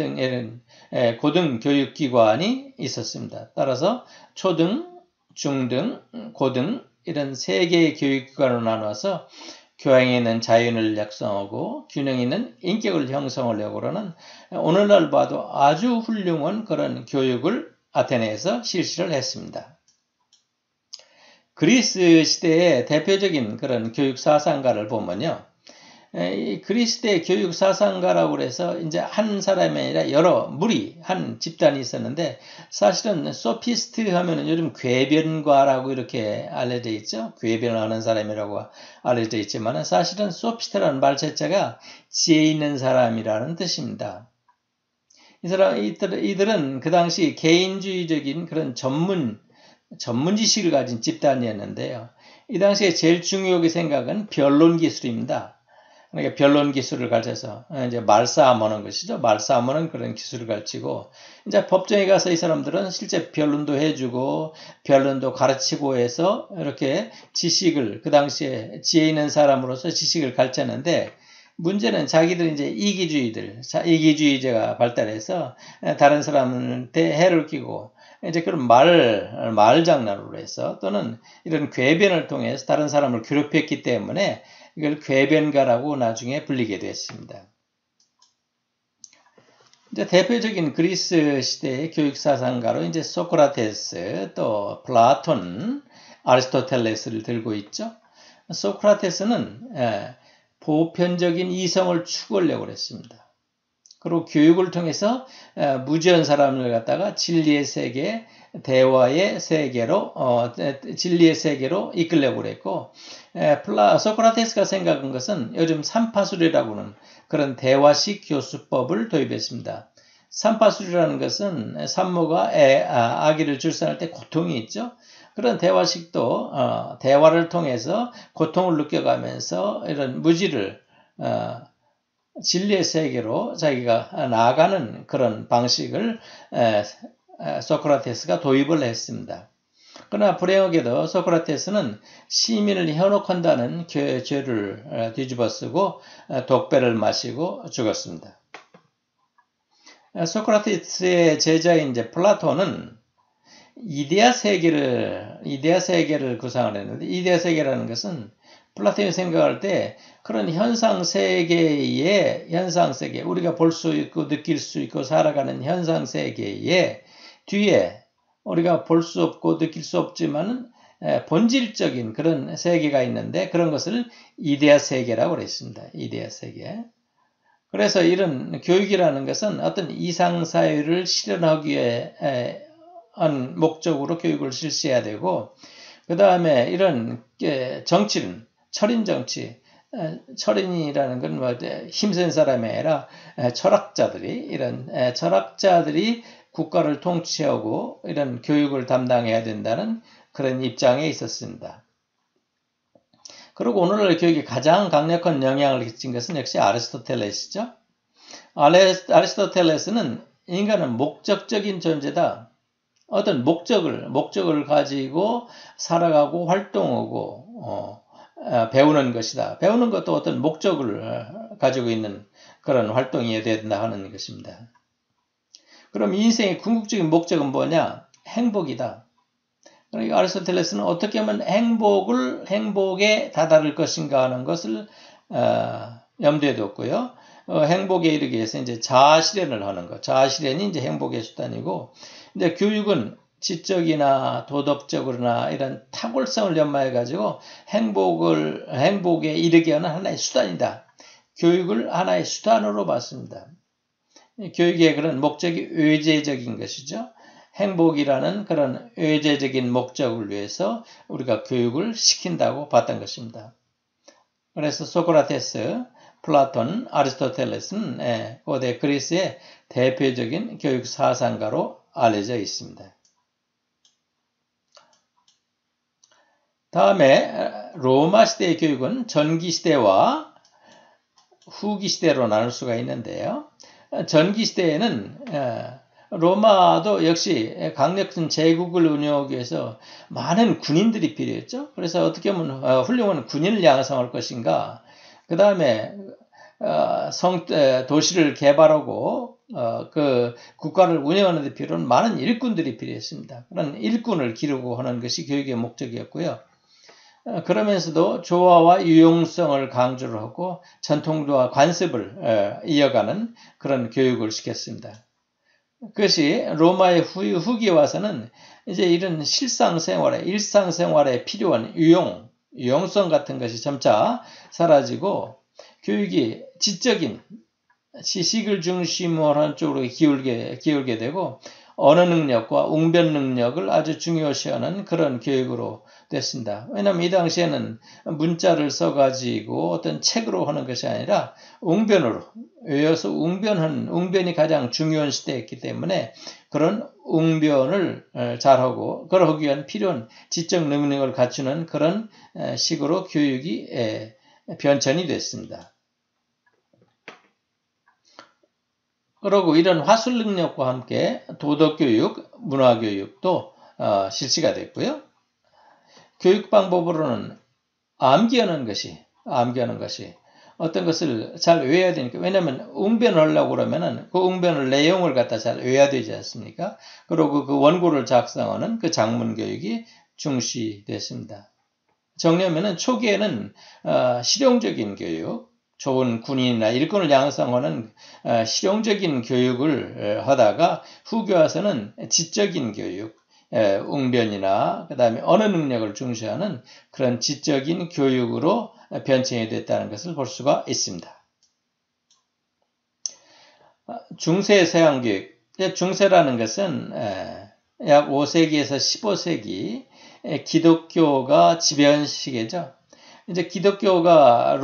A: 고등교육기관이 있었습니다. 따라서 초등, 중등, 고등 이런 3개의 교육기관으로 나눠서 교양에 있는 자유인을 양성하고 균형 있는 인격을 형성하려고 하는 오늘날 봐도 아주 훌륭한 그런 교육을 아테네에서 실시를 했습니다. 그리스 시대의 대표적인 그런 교육 사상가를 보면요. 이 그리스 대 교육 사상가라고 해서 이제 한 사람이 아니라 여러 무리, 한 집단이 있었는데 사실은 소피스트 하면은 요즘 궤변가라고 이렇게 알려져 있죠. 궤변하는 사람이라고 알려져 있지만 사실은 소피스트라는 말 자체가 지혜 있는 사람이라는 뜻입니다. 이들은 그 당시 개인주의적인 그런 전문 지식을 가진 집단이었는데요. 이 당시에 제일 중요하게 생각은 변론 기술입니다. 그러니까 변론 기술을 가르쳐서 이제 말싸움하는 것이죠. 말싸움하는 그런 기술을 가르치고 이제 법정에 가서 이 사람들은 실제 변론도 해주고 변론도 가르치고 해서 이렇게 지식을 그 당시에 지혜 있는 사람으로서 지식을 가르쳤는데 문제는 자기들 이제 이기주의제가 발달해서 다른 사람한테 해를 끼고 이제 그런 말 장난으로 해서 또는 이런 궤변을 통해서 다른 사람을 괴롭혔기 때문에 이걸 궤변가라고 나중에 불리게 됐습니다. 이제 대표적인 그리스 시대의 교육 사상가로 이제 소크라테스, 또 플라톤, 아리스토텔레스를 들고 있죠. 소크라테스는 보편적인 이성을 추구하려고 했습니다. 그리고 교육을 통해서 무지한 사람을 갖다가 진리의 세계, 대화의 세계로 진리의 세계로 이끌려고 했고, 소크라테스가 생각한 것은 요즘 삼파술이라고는 그런 대화식 교수법을 도입했습니다. 삼파술이라는 것은 산모가 아기를 출산할 때 고통이 있죠. 그런 대화식도 대화를 통해서 고통을 느껴가면서 이런 무지를 진리의 세계로 자기가 나아가는 그런 방식을 소크라테스가 도입을 했습니다. 그러나 불행하게도 소크라테스는 시민을 현혹한다는 죄를 뒤집어쓰고 독배를 마시고 죽었습니다. 소크라테스의 제자인 이제 플라톤은 이데아 세계를 구상을 했는데, 이데아 세계라는 것은 플라톤이 생각할 때 그런 현상세계, 우리가 볼 수 있고 느낄 수 있고 살아가는 현상세계의 뒤에 우리가 볼 수 없고 느낄 수 없지만은 본질적인 그런 세계가 있는데 그런 것을 이데아 세계라고 그랬습니다. 이데아 세계. 그래서 이런 교육이라는 것은 어떤 이상사회를 실현하기 위해 한 목적으로 교육을 실시해야 되고, 그 다음에 이런 정치는 철인정치, 철인이라는 건 뭐 힘센 사람이 아니라 철학자들이 국가를 통치하고 이런 교육을 담당해야 된다는 그런 입장에 있었습니다. 그리고 오늘날 교육에 가장 강력한 영향을 끼친 것은 역시 아리스토텔레스죠. 아리스토텔레스는 인간은 목적적인 존재다. 어떤 목적을 가지고 살아가고 활동하고 배우는 것이다. 배우는 것도 어떤 목적을 가지고 있는 그런 활동이어야 된다 하는 것입니다. 그럼 인생의 궁극적인 목적은 뭐냐? 행복이다. 그러니까 아리스토텔레스는 어떻게 하면 행복에 다다를 것인가 하는 것을 염두에 뒀고요. 행복에 이르기 위해서 이제 자아 실현을 하는 것. 자아 실현이 이제 행복의 수단이고, 이제 교육은 지적이나 도덕적으로나 이런 탁월성을 연마해 가지고 행복에 이르게 하는 하나의 수단이다. 교육을 하나의 수단으로 봤습니다. 교육의 그런 목적이 의제적인 것이죠. 행복이라는 그런 의제적인 목적을 위해서 우리가 교육을 시킨다고 봤던 것입니다. 그래서 소크라테스, 플라톤, 아리스토텔레스는 고대 그리스의 대표적인 교육 사상가로 알려져 있습니다. 다음에 로마 시대의 교육은 전기 시대와 후기 시대로 나눌 수가 있는데요. 전기 시대에는 로마도 역시 강력한 제국을 운영하기 위해서 많은 군인들이 필요했죠. 그래서 어떻게 하면 훌륭한 군인을 양성할 것인가. 그 다음에 도시를 개발하고 그 국가를 운영하는 데 필요한 많은 일꾼들이 필요했습니다. 그런 일꾼을 기르고 하는 것이 교육의 목적이었고요. 그러면서도 조화와 유용성을 강조를 하고 전통도와 관습을 이어가는 그런 교육을 시켰습니다. 그것이 로마의 후기에 와서는 이제 이런 일상생활에 필요한 유용성 같은 것이 점차 사라지고 교육이 지적인 지식을 중심으로 하는 쪽으로 기울게 되고 언어 능력과 웅변 능력을 아주 중요시하는 그런 교육으로 됐습니다. 왜냐하면 이 당시에는 문자를 써가지고 어떤 책으로 하는 것이 아니라 웅변으로 외워서 웅변이 가장 중요한 시대였기 때문에 그런 웅변을 잘하고 그러기 위한 필요한 지적 능력을 갖추는 그런 식으로 교육이 변천이 됐습니다. 그리고 이런 화술 능력과 함께 도덕교육, 문화교육도 실시가 됐고요. 교육 방법으로는 암기하는 것이 어떤 것을 잘 외워야 되니까, 왜냐하면 웅변을 하려고 그러면은 그 웅변을 내용을 갖다 잘 외워야 되지 않습니까? 그리고 그 원고를 작성하는 그 작문 교육이 중시됐습니다. 정리하면은 초기에는 실용적인 교육, 좋은 군인이나 일꾼을 양성하는 실용적인 교육을 하다가 후기 와서는 지적인 교육, 웅변이나 그 다음에 언어 능력을 중시하는 그런 지적인 교육으로 변遷이 됐다는 것을 볼 수가 있습니다. 중세 서양교육, 중세라는 것은 약 5세기에서 15세기 기독교가 지배한 시기죠. 이제 기독교가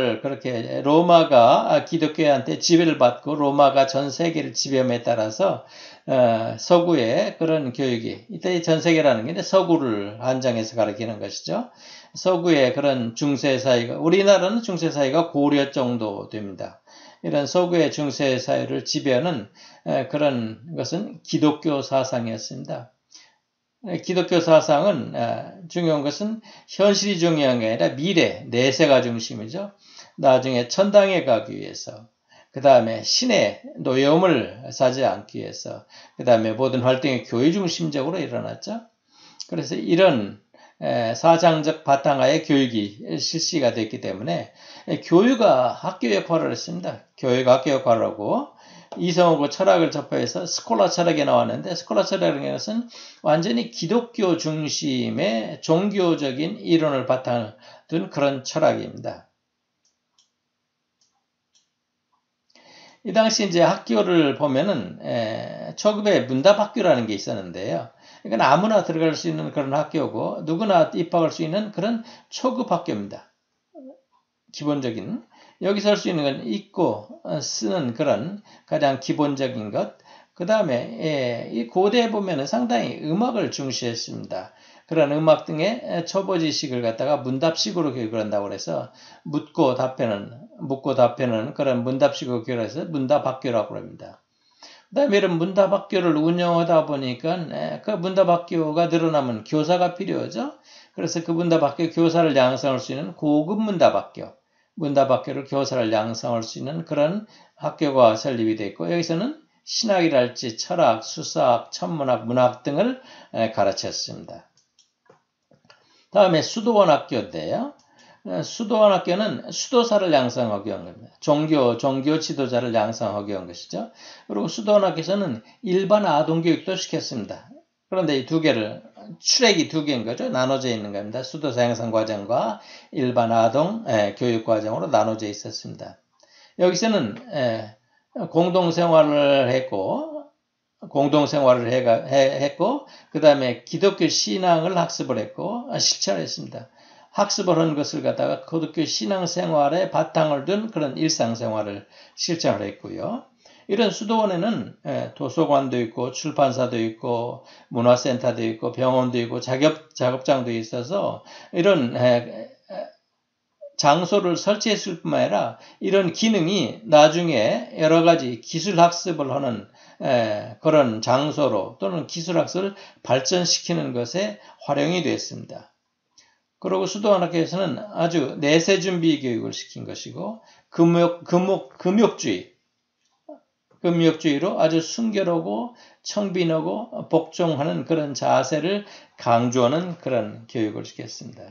A: 로마가 기독교한테 지배를 받고 로마가 전 세계를 지배함에 따라서 서구의 그런 교육이, 이때 전 세계라는 게 서구를 한정해서 가리키는 것이죠. 서구의 그런 중세 사회가, 우리나라는 중세 사회가 고려 정도 됩니다. 이런 서구의 중세 사회를 지배하는 그런 것은 기독교 사상이었습니다. 기독교 사상은 중요한 것은 현실이 중요한 게 아니라 미래, 내세가 중심이죠. 나중에 천당에 가기 위해서, 그 다음에 신의 노여움을 사지 않기 위해서, 그 다음에 모든 활동이 교회 중심적으로 일어났죠. 그래서 이런 사상적 바탕하에 교육이 실시가 됐기 때문에 교육가 학교 역할을 했습니다. 교회가 학교 역할을 하고, 이성하고 철학을 접해서 스콜라 철학이 나왔는데, 스콜라 철학이라는 것은 완전히 기독교 중심의 종교적인 이론을 바탕을 둔 그런 철학입니다. 이 당시 이제 학교를 보면은 초급에 문답학교라는 게 있었는데요. 이건 아무나 들어갈 수 있는 그런 학교고 누구나 입학할 수 있는 그런 초급 학교입니다. 기본적인, 여기서 할 수 있는 건 읽고 쓰는 그런 가장 기본적인 것. 그 다음에 이 고대에 보면은 상당히 음악을 중시했습니다. 그런 음악 등의 초보 지식을 갖다가 문답식으로 교육을 한다고 그래서 묻고 답하는 그런 문답식으로 교육을 해서 문답학교라고 합니다. 그 다음에 이런 문답학교를 운영하다 보니까 그 문답학교가 늘어나면 교사가 필요하죠. 그래서 그 문답학교 교사를 양성할 수 있는 고급 문답학교를 교사를 양성할 수 있는 그런 학교가 설립이 됐고, 여기서는 신학이랄지 철학, 수사학, 천문학, 문학 등을 가르쳤습니다. 다음에 수도원 학교인데요. 수도원 학교는 수도사를 양성하기 위한 겁니다. 종교 지도자를 양성하기 위한 것이죠. 그리고 수도원 학교에서는 일반 아동교육도 시켰습니다. 그런데 이 두 개를, 출액이 두 개인 거죠. 나눠져 있는 겁니다. 수도사 양성 과정과 일반 아동 교육 과정으로 나눠져 있었습니다. 여기서는 공동생활을 했고, 그 다음에 기독교 신앙을 학습을 했고, 실천했습니다. 학습을 한 것을 갖다가 기독교 신앙생활에 바탕을 둔 그런 일상생활을 실천을 했고요. 이런 수도원에는 도서관도 있고 출판사도 있고 문화센터도 있고 병원도 있고 작업장도 있어서 이런 장소를 설치했을 뿐만 아니라 이런 기능이 나중에 여러 가지 기술 학습을 하는 그런 장소로 또는 기술 학습을 발전시키는 것에 활용이 됐습니다. 그리고 수도원 학교에서는 아주 내세 준비 교육을 시킨 것이고 금욕주의로 아주 순결하고 청빈하고 복종하는 그런 자세를 강조하는 그런 교육을 시켰습니다.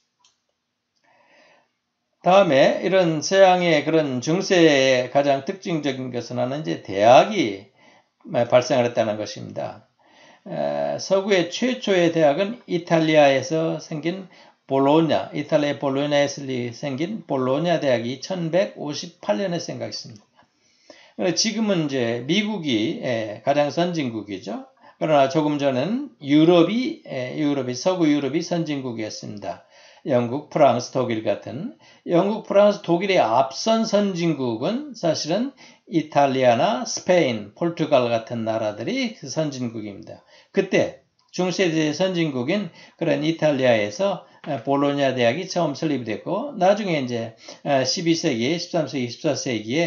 A: 다음에 이런 서양의 그런 중세의 가장 특징적인 것은 하나 이제 대학이 발생을 했다는 것입니다. 서구의 최초의 대학은 이탈리아에서 생긴 이탈리아 볼로냐에서 생긴 볼로냐 대학이 1158년에 생겼습니다. 지금은 이제 미국이 가장 선진국이죠. 그러나 조금 전에는 서구 유럽이 선진국이었습니다. 영국, 프랑스, 독일 같은 영국, 프랑스, 독일의 앞선 선진국은 사실은 이탈리아나 스페인, 포르투갈 같은 나라들이 그 선진국입니다. 그때 중세대 선진국인 그런 이탈리아에서 볼로냐 대학이 처음 설립이 됐고 나중에 이제 12세기, 13세기, 14세기에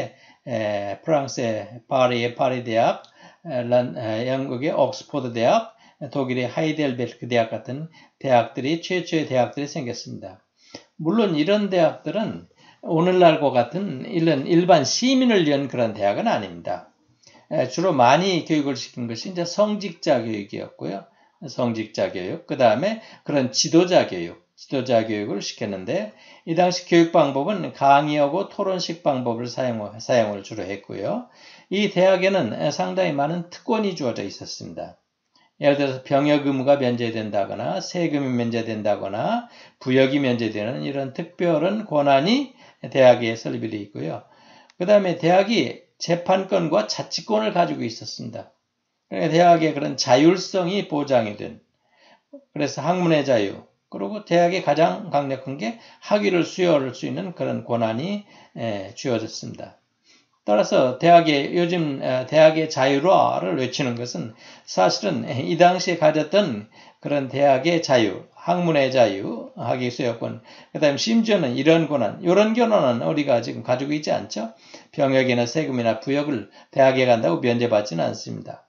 A: 프랑스의 파리의 파리 대학, 영국의 옥스포드 대학, 독일의 하이델베르크 대학 같은 대학들이 최초의 대학들이 생겼습니다. 물론 이런 대학들은 오늘날과 같은 이런 일반 시민을 위한 그런 대학은 아닙니다. 주로 많이 교육을 시킨 것이 이제 성직자 교육이었고요. 성직자 교육, 그 다음에 그런 지도자 교육을 시켰는데, 이 당시 교육 방법은 강의하고 토론식 방법을 사용을 주로 했고요. 이 대학에는 상당히 많은 특권이 주어져 있었습니다. 예를 들어서 병역 의무가 면제된다거나 세금이 면제된다거나 부역이 면제되는 이런 특별한 권한이 대학에 설립이 되어 있고요. 그 다음에 대학이 재판권과 자치권을 가지고 있었습니다. 그러니까 대학의 그런 자율성이 보장이 된, 그래서 학문의 자유, 그리고 대학의 가장 강력한 게 학위를 수여할 수 있는 그런 권한이 주어졌습니다. 따라서 요즘 대학의 자율화를 외치는 것은 사실은 이 당시에 가졌던 그런 대학의 자유, 학문의 자유, 학위 수여권, 그 다음에 심지어는 이런 권한은 우리가 지금 가지고 있지 않죠? 병역이나 세금이나 부역을 대학에 간다고 면제받지는 않습니다.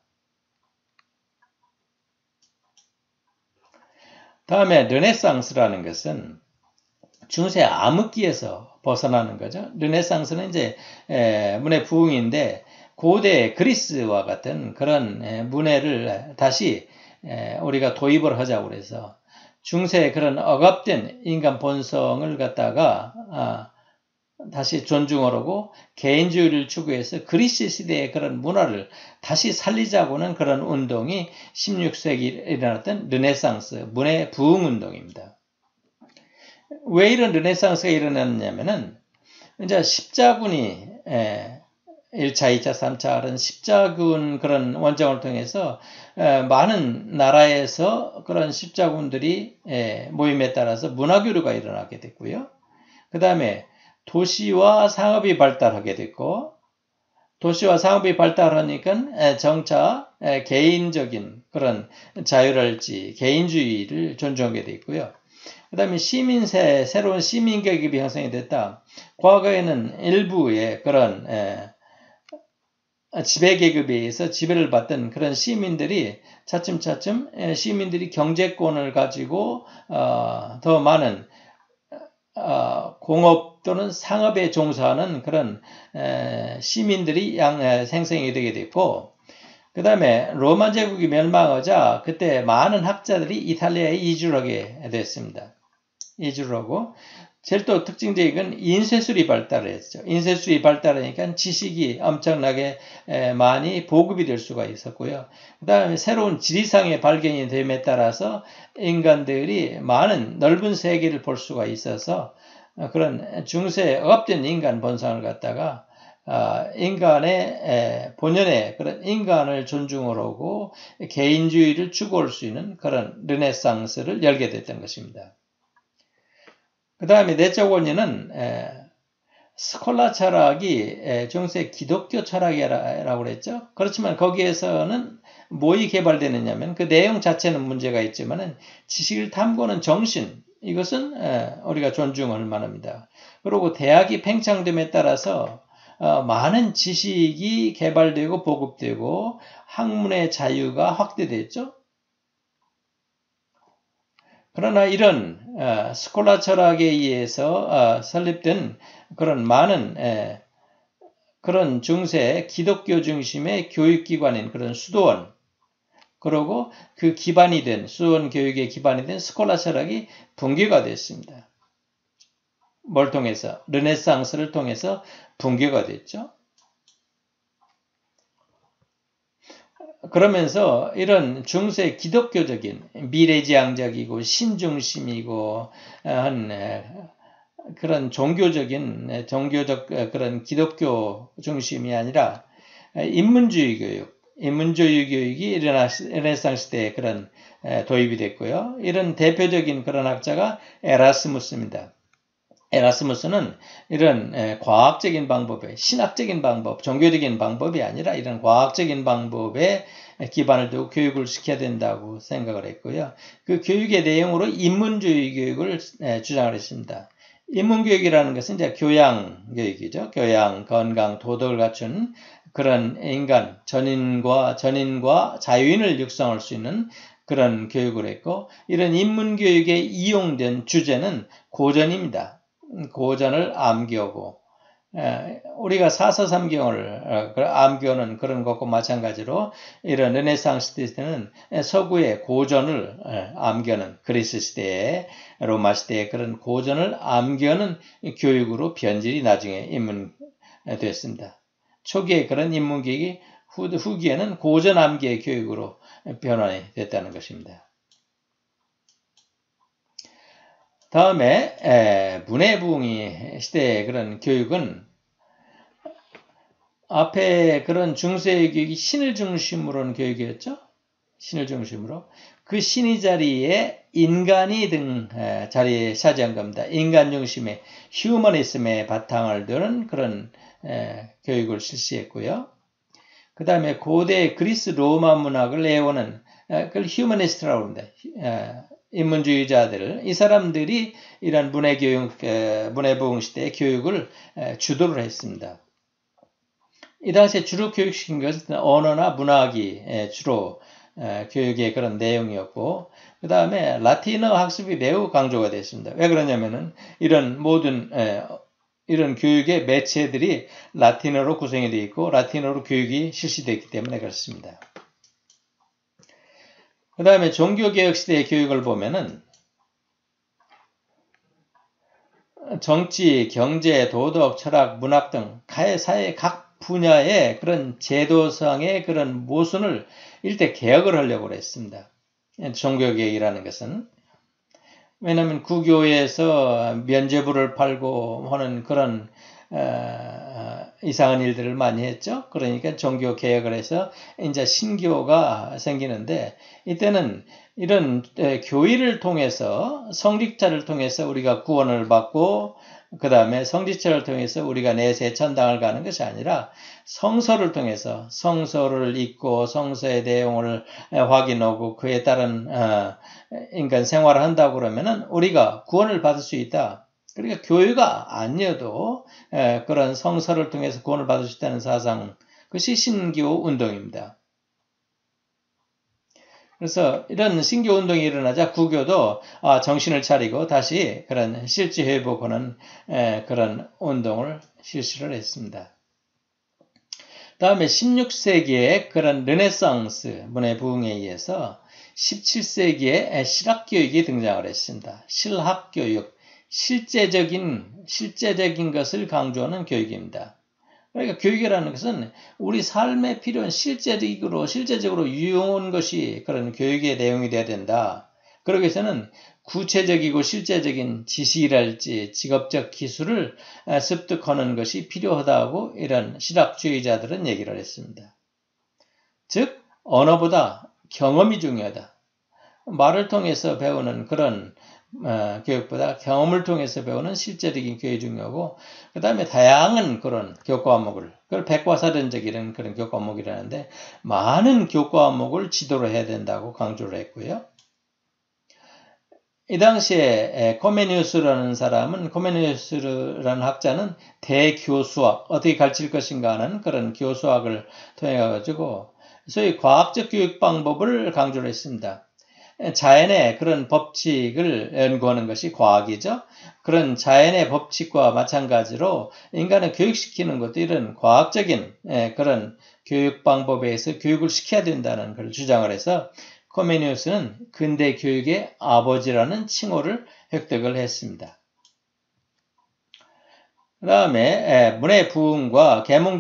A: 다음에 르네상스라는 것은 중세 암흑기에서 벗어나는 거죠. 르네상스는 이제 문의 부흥인데 고대 그리스와 같은 그런 문해를 다시 우리가 도입을 하자고 그래서 중세의 그런 억압된 인간 본성을 갖다가 다시 존중하고 개인주의를 추구해서 그리스 시대의 그런 문화를 다시 살리자고는 그런 운동이 16세기에 일어났던 르네상스 문해 부흥 운동입니다. 왜 이런 르네상스가 일어났냐면은 이제 십자군이 1차, 2차, 3차 그런 십자군 그런 원정을 통해서 많은 나라에서 그런 십자군들이 모임에 따라서 문화교류가 일어나게 됐고요. 그 다음에 도시와 상업이 발달하게 됐고, 도시와 상업이 발달하니까 정차 개인적인 그런 자유랄지 개인주의를 존중하게 됐고요. 그 다음에 새로운 시민 계급이 형성이 됐다. 과거에는 일부의 그런 지배 계급에 의해서 지배를 받던 그런 시민들이 차츰차츰 시민들이 경제권을 가지고 더 많은 공업 또는 상업에 종사하는 그런 시민들이 생성이 되게 됐고, 그 다음에 로마 제국이 멸망하자 그때 많은 학자들이 이탈리아에 이주를 하게 됐습니다. 이주를 하고, 제일 또 특징적인 건 인쇄술이 발달을 했죠. 인쇄술이 발달하니까 지식이 엄청나게 많이 보급이 될 수가 있었고요. 그 다음에 새로운 지리상의 발견이 됨에 따라서 인간들이 많은 넓은 세계를 볼 수가 있어서 그런 중세 억압된 인간 본성을 갖다가 인간의 본연의 그런 인간을 존중을 하고 개인주의를 추구할 수 있는 그런 르네상스를 열게 됐던 것입니다. 그 다음에 내적 원인은 스콜라 철학이 중세 기독교 철학이라고 그랬죠. 그렇지만 거기에서는 뭐이 개발되느냐면 그 내용 자체는 문제가 있지만은 지식을 탐구하는 정신, 이것은 우리가 존중할 만합니다. 그리고 대학이 팽창됨에 따라서 많은 지식이 개발되고 보급되고 학문의 자유가 확대됐죠. 그러나 이런 스콜라 철학에 의해서 설립된 그런 많은 그런 중세 기독교 중심의 교육기관인 그런 수도원, 그리고 그 기반이 된 수도원 교육의 기반이 된 스콜라 철학이 붕괴가 됐습니다. 뭘 통해서? 르네상스를 통해서 붕괴가 됐죠. 그러면서 이런 중세 기독교적인 미래지향적이고 신중심이고 한 그런 종교적 그런 기독교 중심이 아니라 인문주의 교육이 르네상스 시대에 그런 도입이 됐고요. 이런 대표적인 그런 학자가 에라스무스입니다. 에라스무스는 이런 과학적인 방법에, 신학적인 방법, 종교적인 방법이 아니라 이런 과학적인 방법에 기반을 두고 교육을 시켜야 된다고 생각을 했고요. 그 교육의 내용으로 인문주의 교육을 주장을 했습니다. 인문교육이라는 것은 이제 교양교육이죠. 교양, 건강, 도덕을 갖춘 그런 인간, 전인과 자유인을 육성할 수 있는 그런 교육을 했고, 이런 인문교육에 이용된 주제는 고전입니다. 고전을 암기하고, 우리가 사서삼경을 암기하는 그런 것과 마찬가지로 이런 르네상스 시대는 서구의 고전을 암기하는, 그리스 시대에 로마 시대의 그런 고전을 암기하는 교육으로 변질이 나중에 입문됐습니다. 초기에 그런 인문교육이 후기에는 고전 암기의 교육으로 변환이 됐다는 것입니다. 다음에 문해부흥이 시대의 그런 교육은 앞에 그런 중세의 교육이 신을 중심으로 하는 교육이었죠. 신을 중심으로. 그 신의 자리에 인간이 등 자리에 차지한 겁니다. 인간 중심의 휴머니즘의 바탕을 두는 그런 교육을 실시했고요. 그 다음에 고대 그리스 로마 문학을 애워는 그걸 휴머니스트라고 합니다. 인문주의자들, 이 사람들이 이런 문해부흥 시대의 교육을 주도를 했습니다. 이 당시에 주로 교육시킨 것은 언어나 문학이 주로 교육의 그런 내용이었고, 그 다음에 라틴어 학습이 매우 강조가 됐습니다. 왜 그러냐면은 이런 모든 이런 교육의 매체들이 라틴어로 구성이 되어 있고 라틴어로 교육이 실시되었기 때문에 그렇습니다. 그 다음에 종교개혁 시대의 교육을 보면은 정치, 경제, 도덕, 철학, 문학 등 사회 각 분야의 그런 제도상의 그런 모순을 일대 개혁을 하려고 했습니다. 종교개혁이라는 것은. 왜냐하면 구교에서 면죄부를 팔고 하는 그런 이상한 일들을 많이 했죠. 그러니까 종교 개혁을 해서 이제 신교가 생기는데, 이때는 이런 교의를 통해서 성직자를 통해서 우리가 구원을 받고 그 다음에 성직자를 통해서 우리가 내세 천당을 가는 것이 아니라 성서를 통해서 성서를 읽고 성서의 내용을 확인하고 그에 따른 인간 생활을 한다고 그러면은 우리가 구원을 받을 수 있다. 그러니까 교회가 아니어도 그런 성서를 통해서 구원을 받을 수 있다는 사상, 그것이 신교 운동입니다. 그래서 이런 신교 운동이 일어나자 구교도 정신을 차리고 다시 그런 실지 회복하는 그런 운동을 실시를 했습니다. 다음에 16세기에 그런 르네상스 문해 부흥에 의해서 17세기에 실학교육이 등장을 했습니다. 실학교육, 실제적인 것을 강조하는 교육입니다. 그러니까 교육이라는 것은 우리 삶에 필요한 실제적으로 유용한 것이 그런 교육의 내용이 되어야 된다. 그러기 위해서는 구체적이고 실제적인 지식이랄지 직업적 기술을 습득하는 것이 필요하다고 이런 실학주의자들은 얘기를 했습니다. 즉, 언어보다 경험이 중요하다. 말을 통해서 배우는 그런 교육보다 경험을 통해서 배우는 실제적인 교육이 중요하고, 그 다음에 다양한 그런 교과목을, 그걸 백과사전적이라는 그런 교과목이라는데, 많은 교과목을 지도를 해야 된다고 강조를 했고요. 이 당시에 코메니우스라는 학자는 대교수학, 어떻게 가르칠 것인가 하는 그런 교수학을 통해 가지고 소위 과학적 교육 방법을 강조를 했습니다. 자연의 그런 법칙을 연구하는 것이 과학이죠. 그런 자연의 법칙과 마찬가지로 인간을 교육시키는 것도 이런 과학적인 그런 교육 방법에 의해서 교육을 시켜야 된다는 걸 주장을 해서 코메니우스는 근대 교육의 아버지라는 칭호를 획득을 했습니다. 그 다음에 문해 부흥과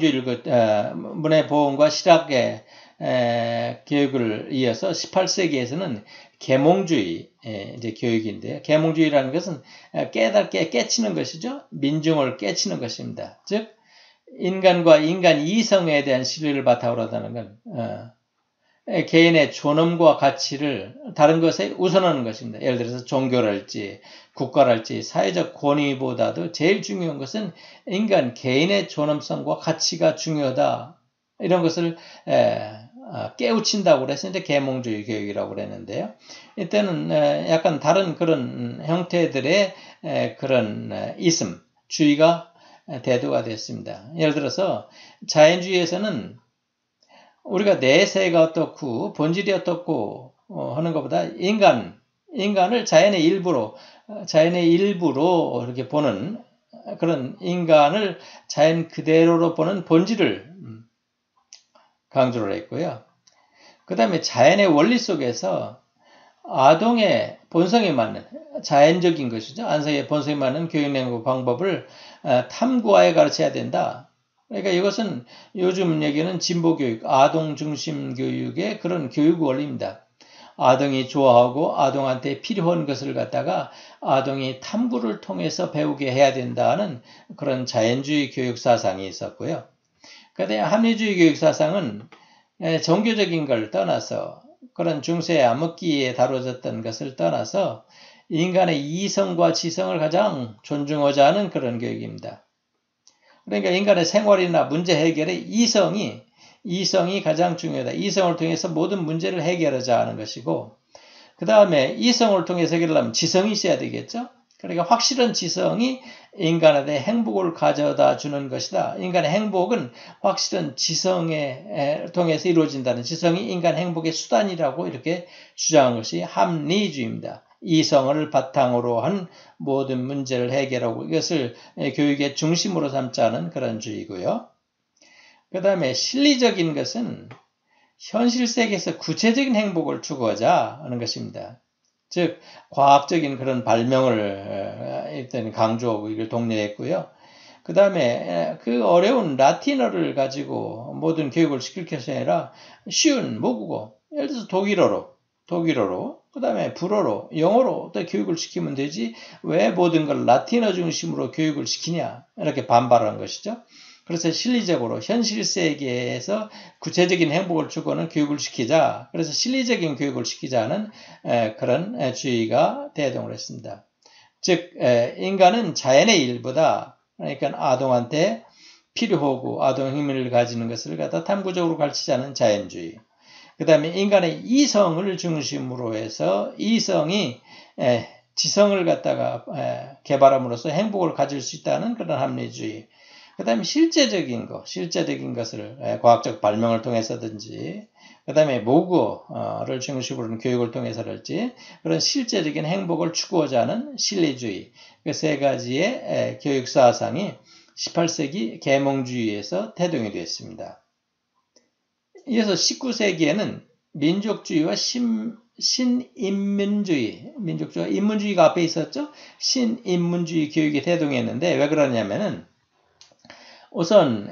A: 실학의 교육을 이어서 18세기에서는 계몽주의 이제 교육인데요. 계몽주의라는 것은 깨치는 것이죠. 민중을 깨치는 것입니다. 즉 인간과 인간 이성에 대한 신뢰를 바탕으로 하다는 건 개인의 존엄과 가치를 다른 것에 우선하는 것입니다. 예를 들어서 종교랄지 국가랄지 사회적 권위보다도 제일 중요한 것은 인간 개인의 존엄성과 가치가 중요하다. 이런 것을 깨우친다고 그랬는데 계몽주의 교육이라고 그랬는데요. 이때는 약간 다른 그런 형태들의 그런 주의가 대두가 됐습니다. 예를 들어서 자연주의에서는 우리가 내세가 어떻고 본질이 어떻고 하는 것보다 인간을 자연의 일부로 이렇게 보는 그런 인간을 자연 그대로로 보는 본질을 강조를 했고요. 그 다음에 자연의 원리 속에서 아동의 본성에 맞는 자연적인 것이죠. 안성의 본성에 맞는 교육연구 방법을 탐구하여 가르쳐야 된다. 그러니까 이것은 요즘 얘기는 진보교육, 아동 중심 교육의 그런 교육 원리입니다. 아동이 좋아하고 아동한테 필요한 것을 갖다가 아동이 탐구를 통해서 배우게 해야 된다는 그런 자연주의 교육 사상이 있었고요. 그다음에 합리주의 교육 사상은 종교적인 걸 떠나서 그런 중세 암흑기에 다뤄졌던 것을 떠나서 인간의 이성과 지성을 가장 존중하자 하는 그런 교육입니다. 그러니까 인간의 생활이나 문제 해결에 이성이 가장 중요하다. 이성을 통해서 모든 문제를 해결하자 하는 것이고, 그 다음에 이성을 통해서 해결하려면 지성이 있어야 되겠죠? 그러니까 확실한 지성이 인간한테 행복을 가져다 주는 것이다. 인간의 행복은 확실한 지성에 통해서 이루어진다는, 지성이 인간 행복의 수단이라고 이렇게 주장한 것이 합리주의입니다. 이성을 바탕으로 한 모든 문제를 해결하고 이것을 교육의 중심으로 삼자는 그런 주의고요. 그 다음에 실리적인 것은 현실 세계에서 구체적인 행복을 추구하자 하는 것입니다. 즉 과학적인 그런 발명을 일단 강조하고 이걸 독려했고요. 그 다음에 그 어려운 라틴어를 가지고 모든 교육을 시킬 것이 아니라 쉬운 모국어, 예를 들어서 독일어로, 그 다음에 불어로, 영어로 또 교육을 시키면 되지 왜 모든 걸 라틴어 중심으로 교육을 시키냐 이렇게 반발한 것이죠. 그래서 실리적으로 현실 세계에서 구체적인 행복을 추구하는 교육을 시키자. 그래서 실리적인 교육을 시키자는 그런 주의가 대동을 했습니다. 즉 인간은 자연의 일부다. 그러니까 아동한테 필요하고 아동 힘을 가지는 것을 갖다 탐구적으로 가르치자는 자연주의. 그 다음에 인간의 이성을 중심으로 해서 이성이 지성을 갖다가 개발함으로써 행복을 가질 수 있다는 그런 합리주의. 그 다음에 실제적인 것을 과학적 발명을 통해서든지, 그 다음에 모국어를 중심으로 하는 교육을 통해서랄지, 그런 실제적인 행복을 추구하자 하는 실리주의. 그 세 가지의 교육 사상이 18세기 계몽주의에서 태동이 되었습니다. 이어서 19세기에는 민족주의와 민족주의와 인문주의가 앞에 있었죠? 신인문주의 교육이 태동했는데 왜 그러냐면은 우선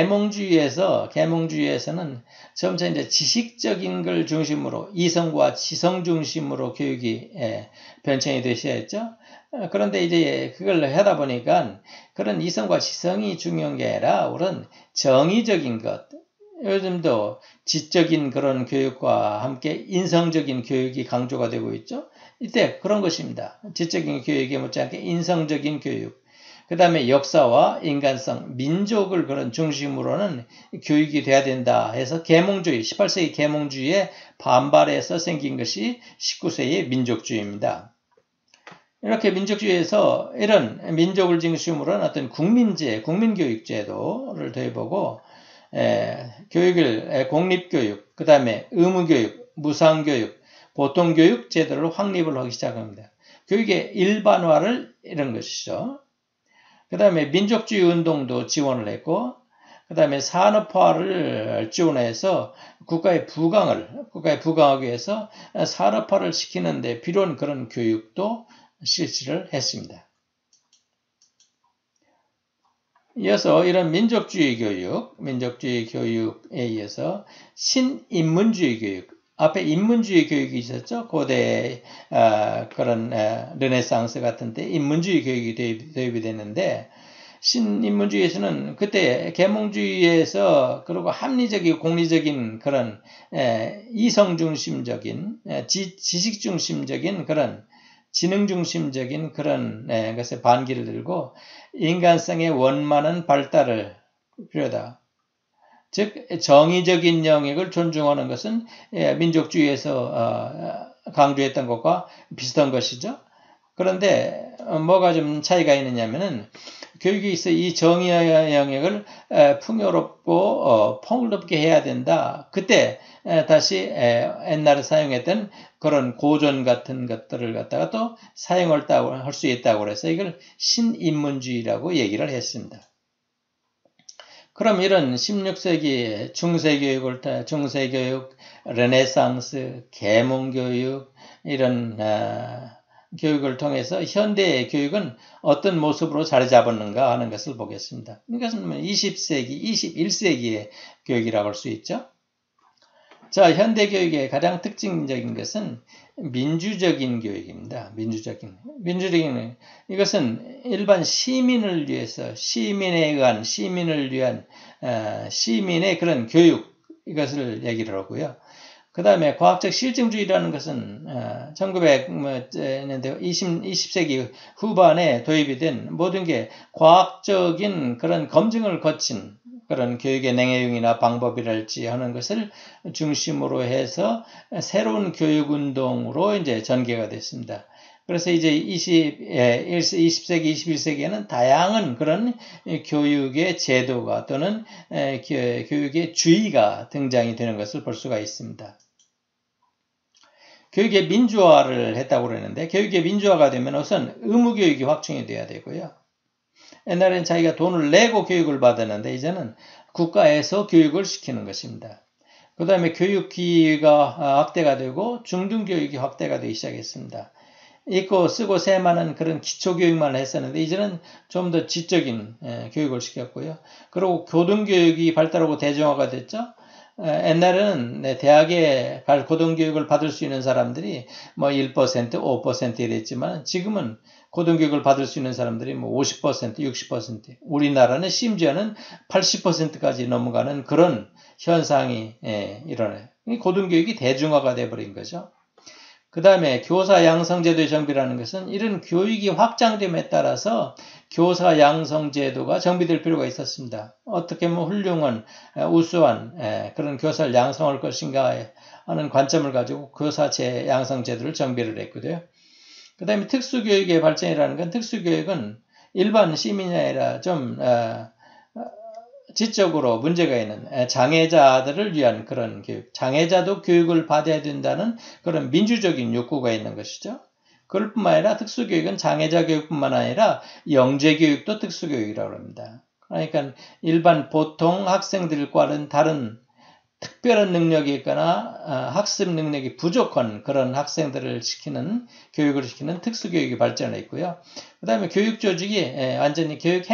A: 계몽주의에서는 점차 이제 지식적인 걸 중심으로 이성과 지성 중심으로 교육이 변천이 되셔야죠. 그런데 이제 그걸 하다 보니까 그런 이성과 지성이 중요한 게 아니라 우선 정의적인 것, 요즘도 지적인 그런 교육과 함께 인성적인 교육이 강조가 되고 있죠. 이때 그런 것입니다. 지적인 교육에 못지않게 인성적인 교육. 그 다음에 역사와 인간성, 민족을 그런 중심으로는 교육이 돼야 된다 해서 18세기 계몽주의에 반발해서 생긴 것이 19세기의 민족주의입니다. 이렇게 민족주의에서 이런 민족을 중심으로 한 어떤 국민교육제도를 더해보고 교육을 공립교육, 그 다음에 의무교육, 무상교육, 보통교육 제도를 확립을 하기 시작합니다. 교육의 일반화를 이런 것이죠. 그 다음에 민족주의 운동도 지원을 했고, 그 다음에 산업화를 지원해서 국가의 부강하기 위해서 산업화를 시키는데 필요한 그런 교육도 실시를 했습니다. 이어서 이런 민족주의 교육에 의해서 신인문주의 교육, 앞에 인문주의 교육이 있었죠. 고대 그런 르네상스 같은 때 인문주의 교육이 도입이 됐는데 신인문주의에서는 그때 계몽주의에서 그리고 합리적이고 공리적인 그런 이성 중심적인 지식 중심적인 그런 지능 중심적인 그런 것에 반기를 들고 인간성의 원만한 발달을 필요하다. 즉 정의적인 영역을 존중하는 것은 민족주의에서 강조했던 것과 비슷한 것이죠. 그런데 뭐가 좀 차이가 있느냐면은 교육에 있어 이 정의의 영역을 풍요롭고 풍요롭게 해야 된다. 그때 다시 옛날에 사용했던 그런 고전 같은 것들을 갖다가 또 사용할 수 있다고 해서 이걸 신인문주의라고 얘기를 했습니다. 그럼 이런 16세기 중세교육, 르네상스, 계몽교육 이런 교육을 통해서 현대의 교육은 어떤 모습으로 자리 잡았는가 하는 것을 보겠습니다. 이것은 20세기, 21세기의 교육이라고 할 수 있죠. 자, 현대 교육의 가장 특징적인 것은 민주적인 교육입니다. 민주적인 이것은 일반 시민을 위해서 시민에 의한 시민을 위한 시민의 그런 교육 이것을 얘기를 하고요. 그 다음에 과학적 실증주의라는 것은 1900년대 20세기 후반에 도입이 된 모든 게 과학적인 그런 검증을 거친 그런 교육의 내용이나 방법이랄지 하는 것을 중심으로 해서 새로운 교육 운동으로 이제 전개가 됐습니다. 그래서 이제 20세기, 21세기에는 다양한 그런 교육의 제도가 또는 교육의 주의가 등장이 되는 것을 볼 수가 있습니다. 교육의 민주화를 했다고 그러는데 교육의 민주화가 되면 우선 의무교육이 확충이 돼야 되고요. 옛날에는 자기가 돈을 내고 교육을 받았는데 이제는 국가에서 교육을 시키는 것입니다. 그 다음에 교육 기회가 확대가 되고 중등교육이 확대가 되기 시작했습니다. 읽고 쓰고 세만한 그런 기초교육만 했었는데 이제는 좀 더 지적인 교육을 시켰고요. 그리고 고등교육이 발달하고 대중화가 됐죠. 옛날에는 대학에 고등교육을 받을 수 있는 사람들이 뭐 1%, 5% 이랬지만 지금은 고등교육을 받을 수 있는 사람들이 뭐 50%, 60%, 우리나라는 심지어는 80%까지 넘어가는 그런 현상이 일어나요. 고등교육이 대중화가 돼버린 거죠. 그 다음에 교사 양성제도의 정비라는 것은 이런 교육이 확장됨에 따라서 교사 양성제도가 정비될 필요가 있었습니다. 어떻게 하면 훌륭한, 우수한 그런 교사를 양성할 것인가 하는 관점을 가지고 교사 양성제도를 정비를 했거든요. 그 다음에 특수교육의 발전이라는 건 특수교육은 일반 시민이 아니라 좀 지적으로 문제가 있는 장애자들을 위한 그런 교육, 장애자도 교육을 받아야 된다는 그런 민주적인 욕구가 있는 것이죠. 그럴 뿐만 아니라 특수교육은 장애자 교육뿐만 아니라 영재교육도 특수교육이라고 합니다. 그러니까 일반 보통 학생들과는 다른 특별한 능력이 있거나 학습 능력이 부족한 그런 학생들을 교육을 시키는 특수교육이 발전해 있고요. 그 다음에 교육 조직이 완전히 교육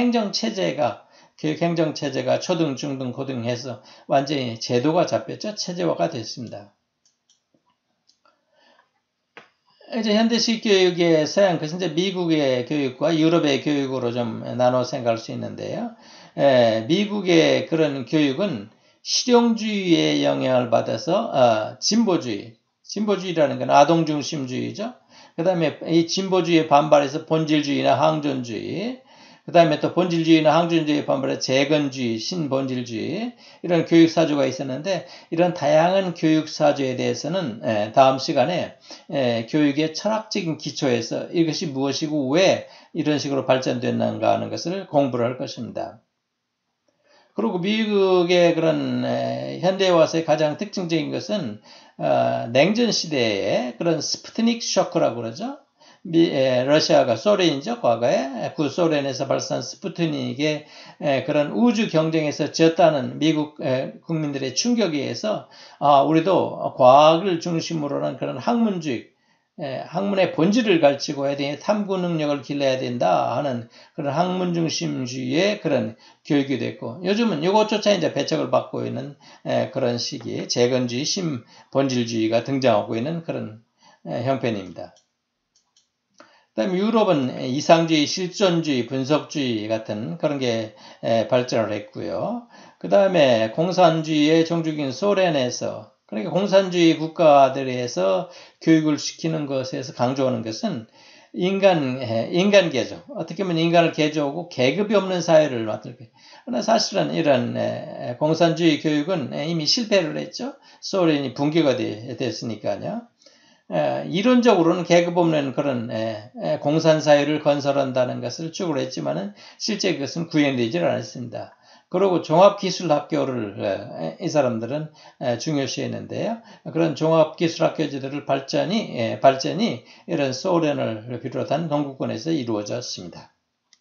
A: 행정체제가 초등, 중등, 고등 해서 완전히 제도가 잡혔죠. 체제화가 됐습니다. 이제 현대식 교육의 서양, 그것은 이제 미국의 교육과 유럽의 교육으로 좀 나눠 생각할 수 있는데요. 미국의 그런 교육은 실용주의의 영향을 받아서 진보주의라는 건 아동중심주의죠. 그 다음에 이 진보주의에 반발해서 본질주의나 항존주의, 그 다음에 또 본질주의나 항존주의에 반발해서 재건주의, 신본질주의 이런 교육사조가 있었는데 이런 다양한 교육사조에 대해서는 다음 시간에 교육의 철학적인 기초에서 이것이 무엇이고 왜 이런 식으로 발전됐는가 하는 것을 공부를 할 것입니다. 그리고 미국의 그런 현대화에서의 가장 특징적인 것은 냉전 시대에 그런 스푸트닉 쇼크라고 그러죠. 러시아가 소련이죠. 과거에 구소련에서 발사한 스푸트닉의 그런 우주 경쟁에서 졌다는 미국 국민들의 충격에 의해서 우리도 과학을 중심으로 하는 그런 학문의 본질을 가르치고 해야 되니 탐구 능력을 길러야 된다 하는 그런 학문 중심주의의 그런 교육이 됐고 요즘은 이것조차 이제 배척을 받고 있는 그런 시기에 재건주의, 신본질주의가 등장하고 있는 그런 형편입니다. 그다음에 유럽은 이상주의, 실존주의, 분석주의 같은 그런 게 발전을 했고요. 그다음에 공산주의의 종주국인 소련에서 그러니까 공산주의 국가들에서 교육을 시키는 것에서 강조하는 것은 인간 개조, 어떻게 보면 인간을 개조하고 계급이 없는 사회를 만들 거예요. 그러나 사실은 이런 공산주의 교육은 이미 실패를 했죠. 소련이 붕괴가 됐으니까요. 이론적으로는 계급 없는 그런 공산사회를 건설한다는 것을 축으로 했지만은 실제 그것은 구현되질 않았습니다. 그리고 종합기술학교를 이 사람들은 중요시했는데요. 그런 종합기술학교들의 발전이 이런 소련을 비롯한 동구권에서 이루어졌습니다.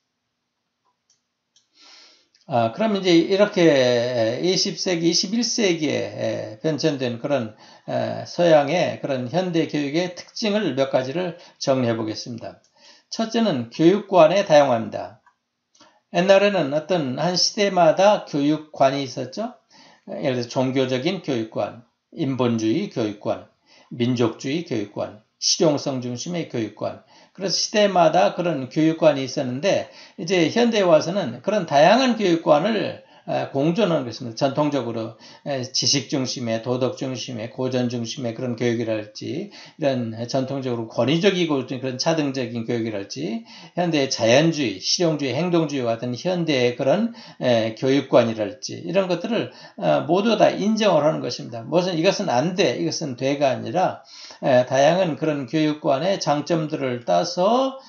A: 그럼 이제 이렇게 20세기, 21세기에 변천된 그런 서양의 그런 현대 교육의 특징을 몇 가지를 정리해 보겠습니다. 첫째는 교육관의 다양화입니다. 옛날에는 어떤 한 시대마다 교육관이 있었죠. 예를 들어서 종교적인 교육관, 인본주의 교육관, 민족주의 교육관, 실용성 중심의 교육관. 그래서 시대마다 그런 교육관이 있었는데 이제 현대에 와서는 그런 다양한 교육관을 공존하는 것입니다. 전통적으로 지식 중심의, 도덕 중심의, 고전 중심의 그런 교육이랄지, 이런 전통적으로 권위적이고 그런 차등적인 교육이랄지, 현대의 자연주의, 실용주의, 행동주의 같은 현대의 그런 교육관이랄지, 이런 것들을 모두 다 인정을 하는 것입니다. 무슨 이것은 안 돼, 이것은 돼가 아니라 다양한 그런 교육관의 장점들을 따서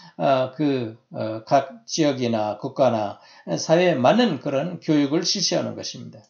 A: 각 지역이나 국가나 사회에 맞는 그런 교육을 실시하는 것입니다.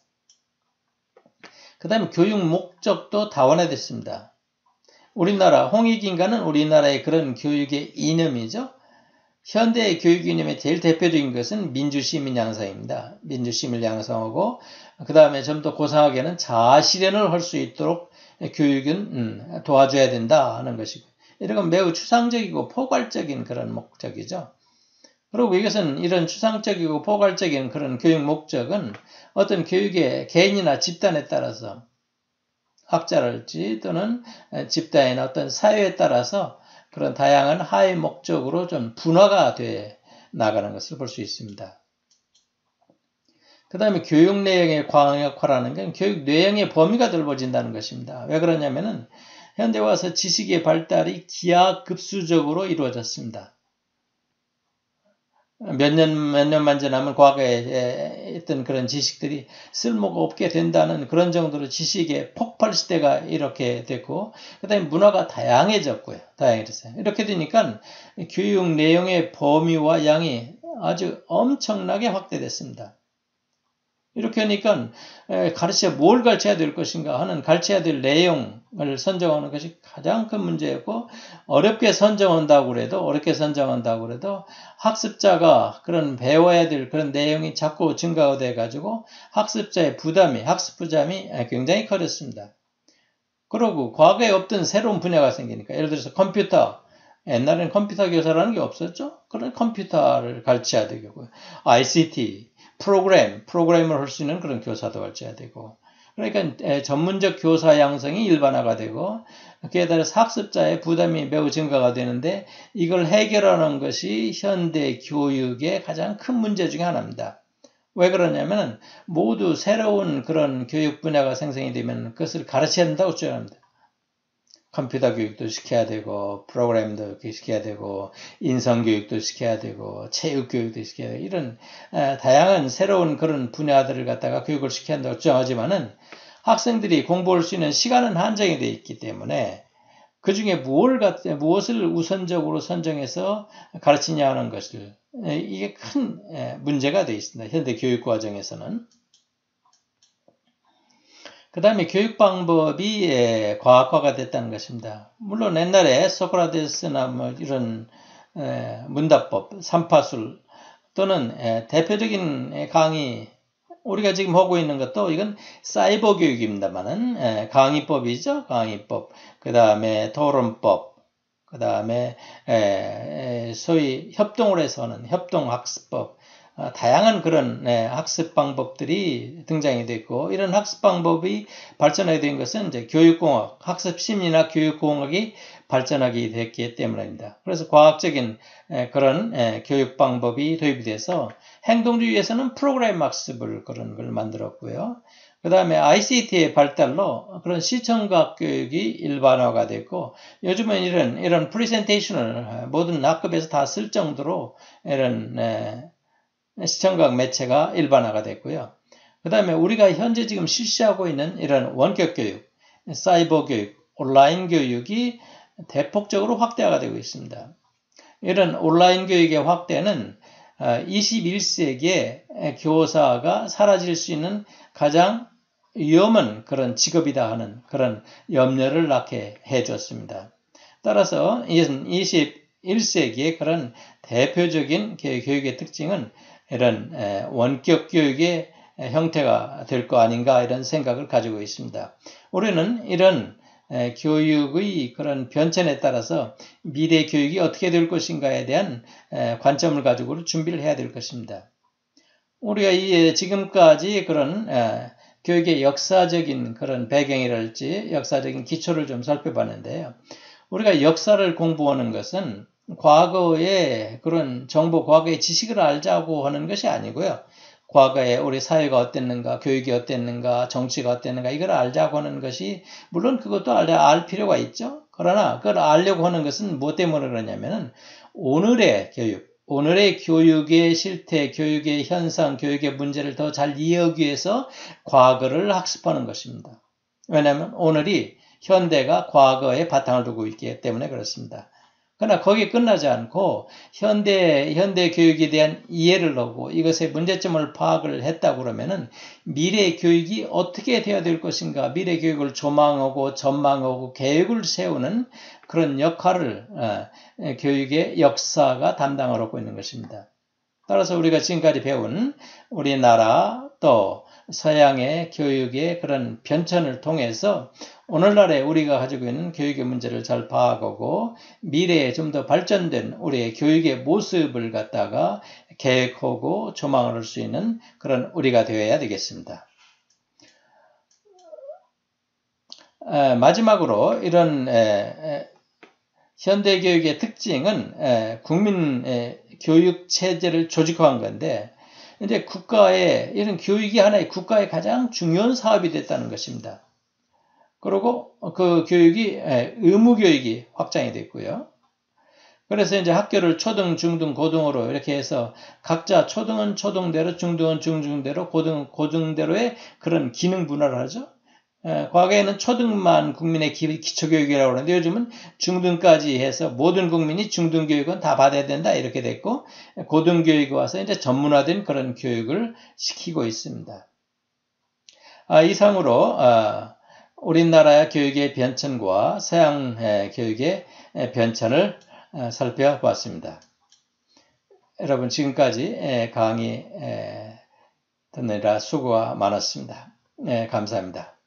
A: 그 다음에 교육 목적도 다원화됐습니다. 우리나라 홍익인가는 우리나라의 그런 교육의 이념이죠. 현대의 교육 이념의 제일 대표적인 것은 민주시민 양성입니다. 민주시민을 양성하고 그 다음에 좀 더 고상하게는 자아실현을 할 수 있도록 교육은 도와줘야 된다 하는 것이고, 이런 건 매우 추상적이고 포괄적인 그런 목적이죠. 그리고 이것은 이런 추상적이고 포괄적인 그런 교육 목적은 어떤 교육의 개인이나 집단에 따라서 학자랄지 또는 집단이나 어떤 사회에 따라서 그런 다양한 하의 목적으로 좀 분화가 돼 나가는 것을 볼 수 있습니다. 그 다음에 교육 내용의 광역화라는 건 교육 내용의 범위가 넓어진다는 것입니다. 왜 그러냐면은 현대 와서 지식의 발달이 기하급수적으로 이루어졌습니다. 몇 년만 지나면 과거에 했던 그런 지식들이 쓸모가 없게 된다는 그런 정도로 지식의 폭발 시대가 이렇게 됐고, 그 다음에 문화가 다양해졌고요. 다양해졌어요. 이렇게 되니까 교육 내용의 범위와 양이 아주 엄청나게 확대됐습니다. 이렇게 하니까 뭘 가르쳐야 될 것인가 하는 가르쳐야 될 내용을 선정하는 것이 가장 큰 문제였고, 어렵게 선정한다고 그래도 학습자가 그런 배워야 될 그런 내용이 자꾸 증가가 돼가지고 학습자의 학습 부담이 굉장히 커졌습니다. 그리고 과거에 없던 새로운 분야가 생기니까, 예를 들어서 컴퓨터, 옛날에는 컴퓨터 교사라는 게 없었죠? 그런 컴퓨터를 가르쳐야 되고, ICT, 프로그램을 할 수 있는 그런 교사도 가르쳐야 되고, 그러니까 전문적 교사 양성이 일반화가 되고, 그에 따라서 학습자의 부담이 매우 증가가 되는데, 이걸 해결하는 것이 현대 교육의 가장 큰 문제 중에 하나입니다. 왜 그러냐면 모두 새로운 그런 교육 분야가 생성이 되면 그것을 가르쳐야 한다고 주장합니다. 컴퓨터 교육도 시켜야 되고, 프로그램도 시켜야 되고, 인성교육도 시켜야 되고, 체육교육도 시켜야 되고, 이런 다양한 새로운 그런 분야들을 갖다가 교육을 시켜야 한다고 주장하지만은 학생들이 공부할 수 있는 시간은 한정이 되어 있기 때문에 그 중에 무엇을 우선적으로 선정해서 가르치냐 하는 것을, 이게 큰 문제가 되어 있습니다. 현대 교육 과정에서는. 그 다음에 교육 방법이 과학화가 됐다는 것입니다. 물론 옛날에 소크라테스나 이런 문답법, 삼파술 또는 대표적인 강의, 우리가 지금 하고 있는 것도 이건 사이버 교육입니다만은 강의법이죠. 강의법. 그 다음에 토론법. 그 다음에 소위 협동을 해서 하는 협동학습법. 다양한 그런 학습 방법들이 등장이 됐고, 이런 학습 방법이 발전하게 된 것은 이제 교육공학, 학습 심리나 교육공학이 발전하게 됐기 때문입니다. 그래서 과학적인 그런 교육 방법이 도입이 돼서 행동주의에서는 프로그램 학습을 그런 걸 만들었고요. 그 다음에 ICT의 발달로 그런 시청각 교육이 일반화가 됐고, 요즘은 이런 프레젠테이션을 모든 학급에서 다 쓸 정도로 이런 시청각 매체가 일반화가 됐고요. 그 다음에 우리가 현재 지금 실시하고 있는 이런 원격 교육, 사이버 교육, 온라인 교육이 대폭적으로 확대가 되고 있습니다. 이런 온라인 교육의 확대는 21세기에 교사가 사라질 수 있는 가장 위험한 그런 직업이다 하는 그런 염려를 낳게 해줬습니다. 따라서 21세기의 그런 대표적인 교육의 특징은 이런 원격 교육의 형태가 될 거 아닌가 이런 생각을 가지고 있습니다. 우리는 이런 교육의 그런 변천에 따라서 미래 교육이 어떻게 될 것인가에 대한 관점을 가지고 준비를 해야 될 것입니다. 우리가 지금까지 그런 교육의 역사적인 그런 배경이랄지 역사적인 기초를 좀 살펴봤는데요. 우리가 역사를 공부하는 것은 과거의 그런 정보, 과거의 지식을 알자고 하는 것이 아니고요. 과거에 우리 사회가 어땠는가, 교육이 어땠는가, 정치가 어땠는가 이걸 알자고 하는 것이 물론 그것도 알 필요가 있죠. 그러나 그걸 알려고 하는 것은 무엇 때문에 그러냐면은 오늘의 교육, 오늘의 교육의 실태, 교육의 현상, 교육의 문제를 더 잘 이해하기 위해서 과거를 학습하는 것입니다. 왜냐하면 오늘이 현대가 과거에 바탕을 두고 있기 때문에 그렇습니다. 그러나 거기에 끝나지 않고 현대 교육에 대한 이해를 하고 이것의 문제점을 파악을 했다고 그러면은 미래 교육이 어떻게 되어야 될 것인가, 미래 교육을 조망하고 전망하고 계획을 세우는 그런 역할을 교육의 역사가 담당을 하고 있는 것입니다. 따라서 우리가 지금까지 배운 우리나라 또 서양의 교육의 그런 변천을 통해서 오늘날에 우리가 가지고 있는 교육의 문제를 잘 파악하고 미래에 좀 더 발전된 우리의 교육의 모습을 갖다가 계획하고 조망을 할 수 있는 그런 우리가 되어야 되겠습니다. 마지막으로 이런 현대 교육의 특징은 국민 교육 체제를 조직화한 건데 이제 국가의 이런 교육이 하나의 국가의 가장 중요한 사업이 됐다는 것입니다. 그리고 그 교육이 의무 교육이 확장이 됐고요. 그래서 이제 학교를 초등, 중등, 고등으로 이렇게 해서 각자 초등은 초등대로, 중등은 중등대로, 고등은 고등대로의 그런 기능 분할을 하죠. 과거에는 초등만 국민의 기초교육이라고 하는데 요즘은 중등까지 해서 모든 국민이 중등교육은 다 받아야 된다 이렇게 됐고 고등교육이 와서 이제 전문화된 그런 교육을 시키고 있습니다. 이상으로 우리나라 교육의 변천과 서양 교육의 변천을 살펴보았습니다. 여러분 지금까지 강의 듣느라 수고가 많았습니다. 감사합니다.